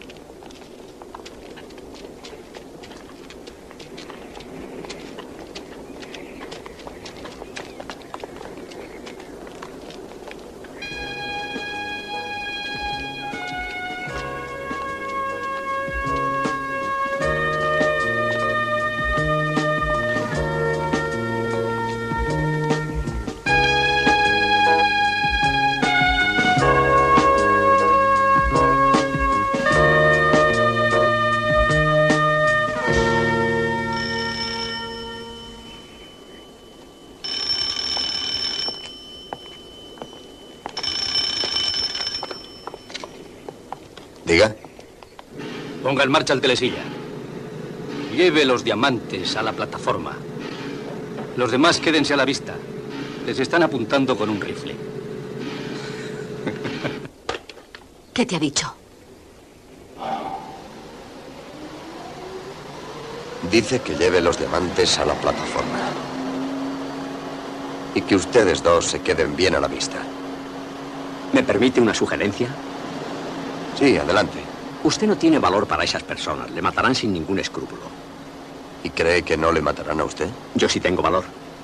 Diga. Ponga en marcha el Telesilla. Lleve los diamantes a la plataforma. Los demás quédense a la vista. Les están apuntando con un rifle. ¿Qué te ha dicho? Dice que lleve los diamantes a la plataforma. Y que ustedes dos se queden bien a la vista. ¿Me permite una sugerencia? Sí, adelante. Usted no tiene valor para esas personas. Le matarán sin ningún escrúpulo. ¿Y cree que no le matarán a usted? Yo sí tengo valor.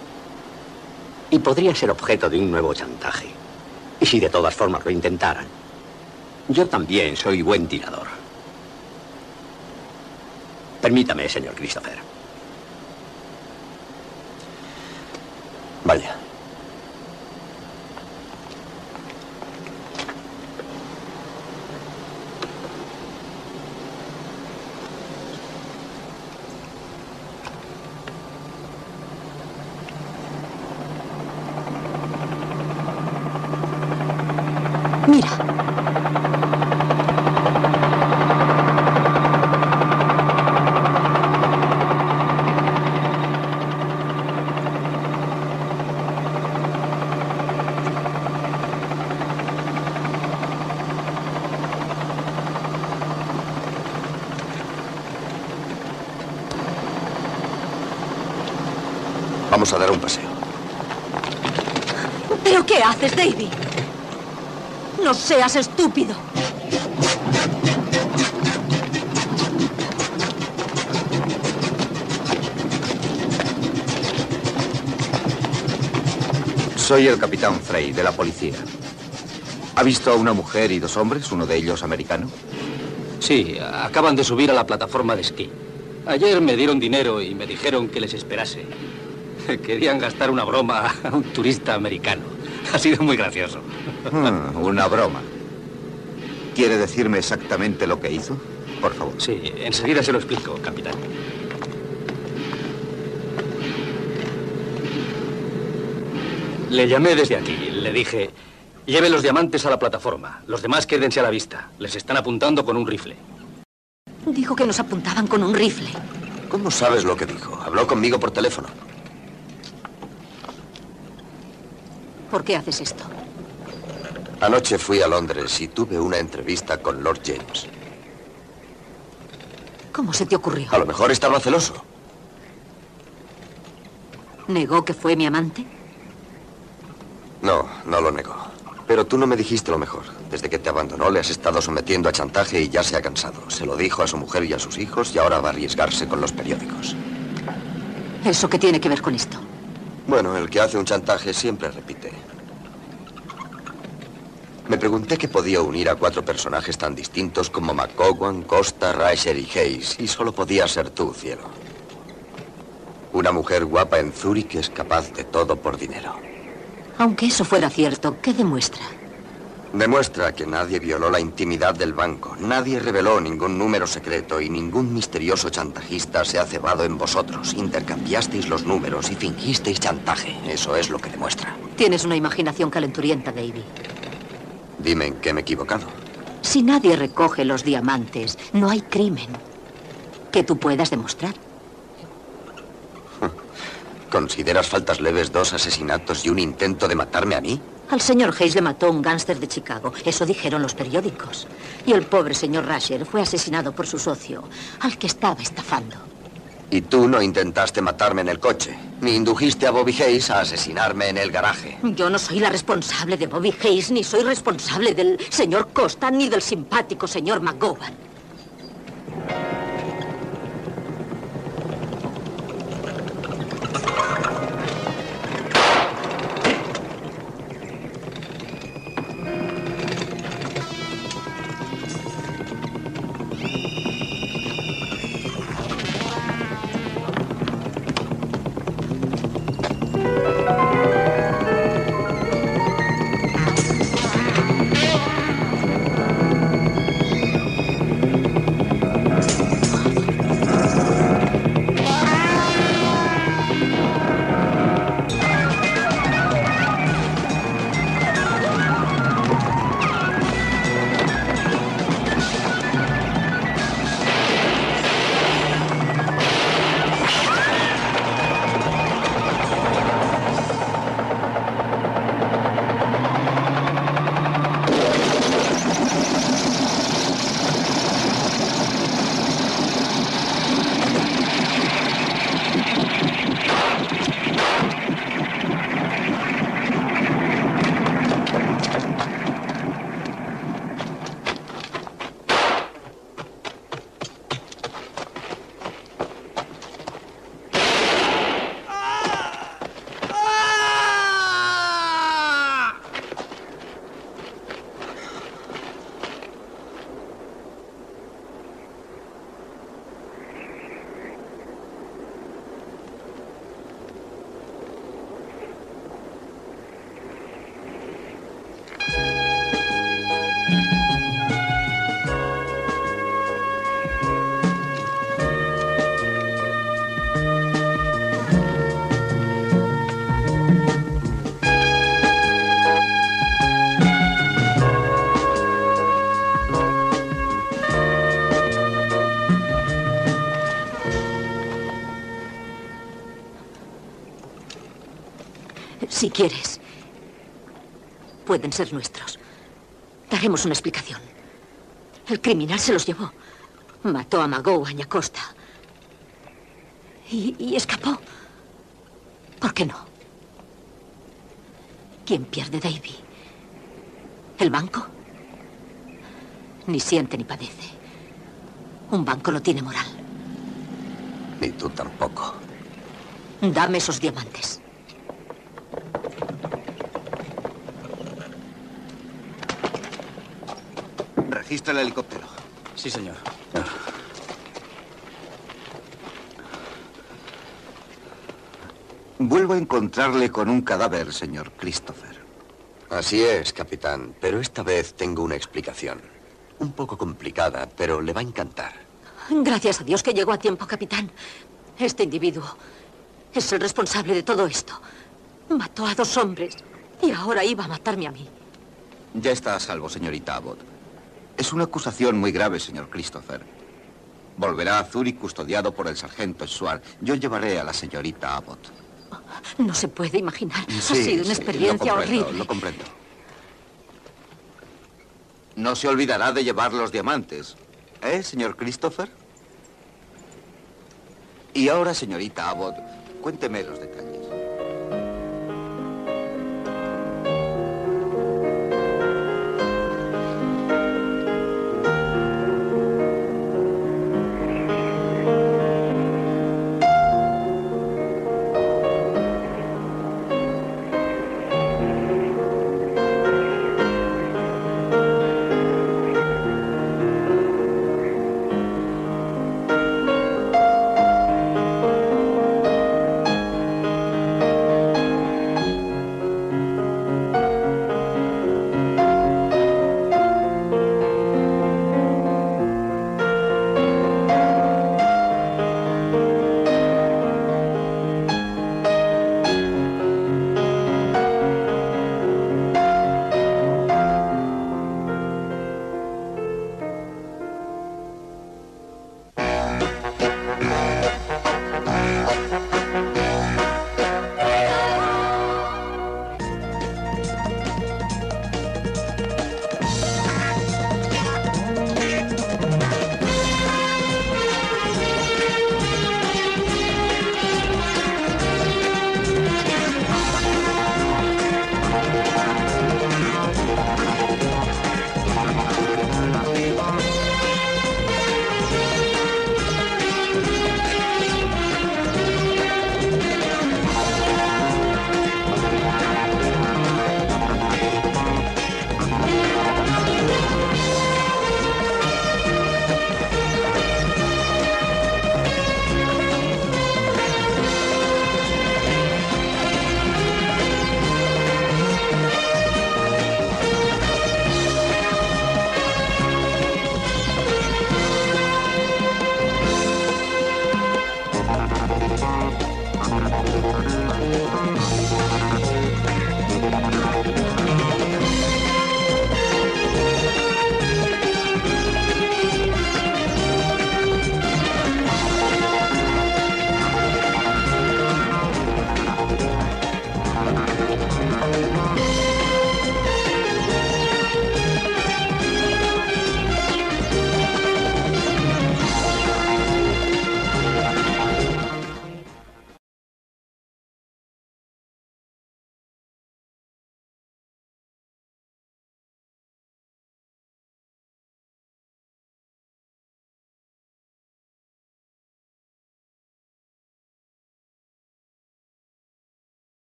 Y podría ser objeto de un nuevo chantaje. Y si de todas formas lo intentaran, yo también soy buen tirador. Permítame, señor Christopher. Vaya. Mira. Vamos a dar un paseo. ¿Pero qué haces, Davy? No seas estúpido. Soy el capitán Frey, de la policía. ¿Ha visto a una mujer y 2 hombres, uno de ellos americano? Sí, acaban de subir a la plataforma de esquí. Ayer me dieron dinero y me dijeron que les esperase. Querían gastar una broma a un turista americano. Ha sido muy gracioso. Una broma. ¿Quiere decirme exactamente lo que hizo? Por favor. Sí, enseguida se lo explico, capitán. Le llamé desde aquí. Le dije, lleve los diamantes a la plataforma. Los demás quédense a la vista. Les están apuntando con un rifle. Dijo que nos apuntaban con un rifle. ¿Cómo sabes lo que dijo? Habló conmigo por teléfono. ¿Por qué haces esto? Anoche fui a Londres y tuve una entrevista con Lord James. ¿Cómo se te ocurrió? A lo mejor estaba celoso. ¿Negó que fue mi amante? No, no lo negó. Pero tú no me dijiste lo mejor. Desde que te abandonó le has estado sometiendo a chantaje y ya se ha cansado. Se lo dijo a su mujer y a sus hijos y ahora va a arriesgarse con los periódicos. ¿Eso qué tiene que ver con esto? Bueno, el que hace un chantaje siempre repite. Me pregunté qué podía unir a 4 personajes tan distintos como McGowan, Costa, Rasher y Hayes, y solo podía ser tú, cielo. Una mujer guapa en Zúrich es capaz de todo por dinero. Aunque eso fuera cierto, ¿qué demuestra? Demuestra que nadie violó la intimidad del banco, nadie reveló ningún número secreto y ningún misterioso chantajista se ha cebado en vosotros. Intercambiasteis los números y fingisteis chantaje. Eso es lo que demuestra. Tienes una imaginación calenturienta, Davy. Dime en qué me he equivocado. Si nadie recoge los diamantes, no hay crimen que tú puedas demostrar. ¿Consideras faltas leves 2 asesinatos y un intento de matarme a mí? Al señor Hayes le mató un gángster de Chicago. Eso dijeron los periódicos. Y el pobre señor Rasher fue asesinado por su socio, al que estaba estafando. Y tú no intentaste matarme en el coche, ni indujiste a Bobby Hayes a asesinarme en el garaje. Yo no soy la responsable de Bobby Hayes, ni soy responsable del señor Costa, ni del simpático señor McGowan. Si quieres, pueden ser nuestros. Daremos una explicación. El criminal se los llevó. Mató a McGowan y a Costa. Y escapó. ¿Por qué no? ¿Quién pierde, Davy? ¿El banco? Ni siente ni padece. Un banco no tiene moral. Ni tú tampoco. Dame esos diamantes. Registra el helicóptero. Sí, señor. Vuelvo a encontrarle con un cadáver, señor Christopher. Así es, capitán, pero esta vez tengo una explicación. Un poco complicada, pero le va a encantar. Gracias a Dios que llegó a tiempo, capitán. Este individuo es el responsable de todo esto. Mató a 2 hombres y ahora iba a matarme a mí. Ya está a salvo, señorita Abbott. Es una acusación muy grave, señor Christopher. Volverá a Zúrich custodiado por el sargento Schwartz. Yo llevaré a la señorita Abbott. No se puede imaginar. Sí, ha sido una experiencia horrible. Lo comprendo. No se olvidará de llevar los diamantes. ¿Eh, señor Christopher? Y ahora, señorita Abbott, cuénteme los detalles.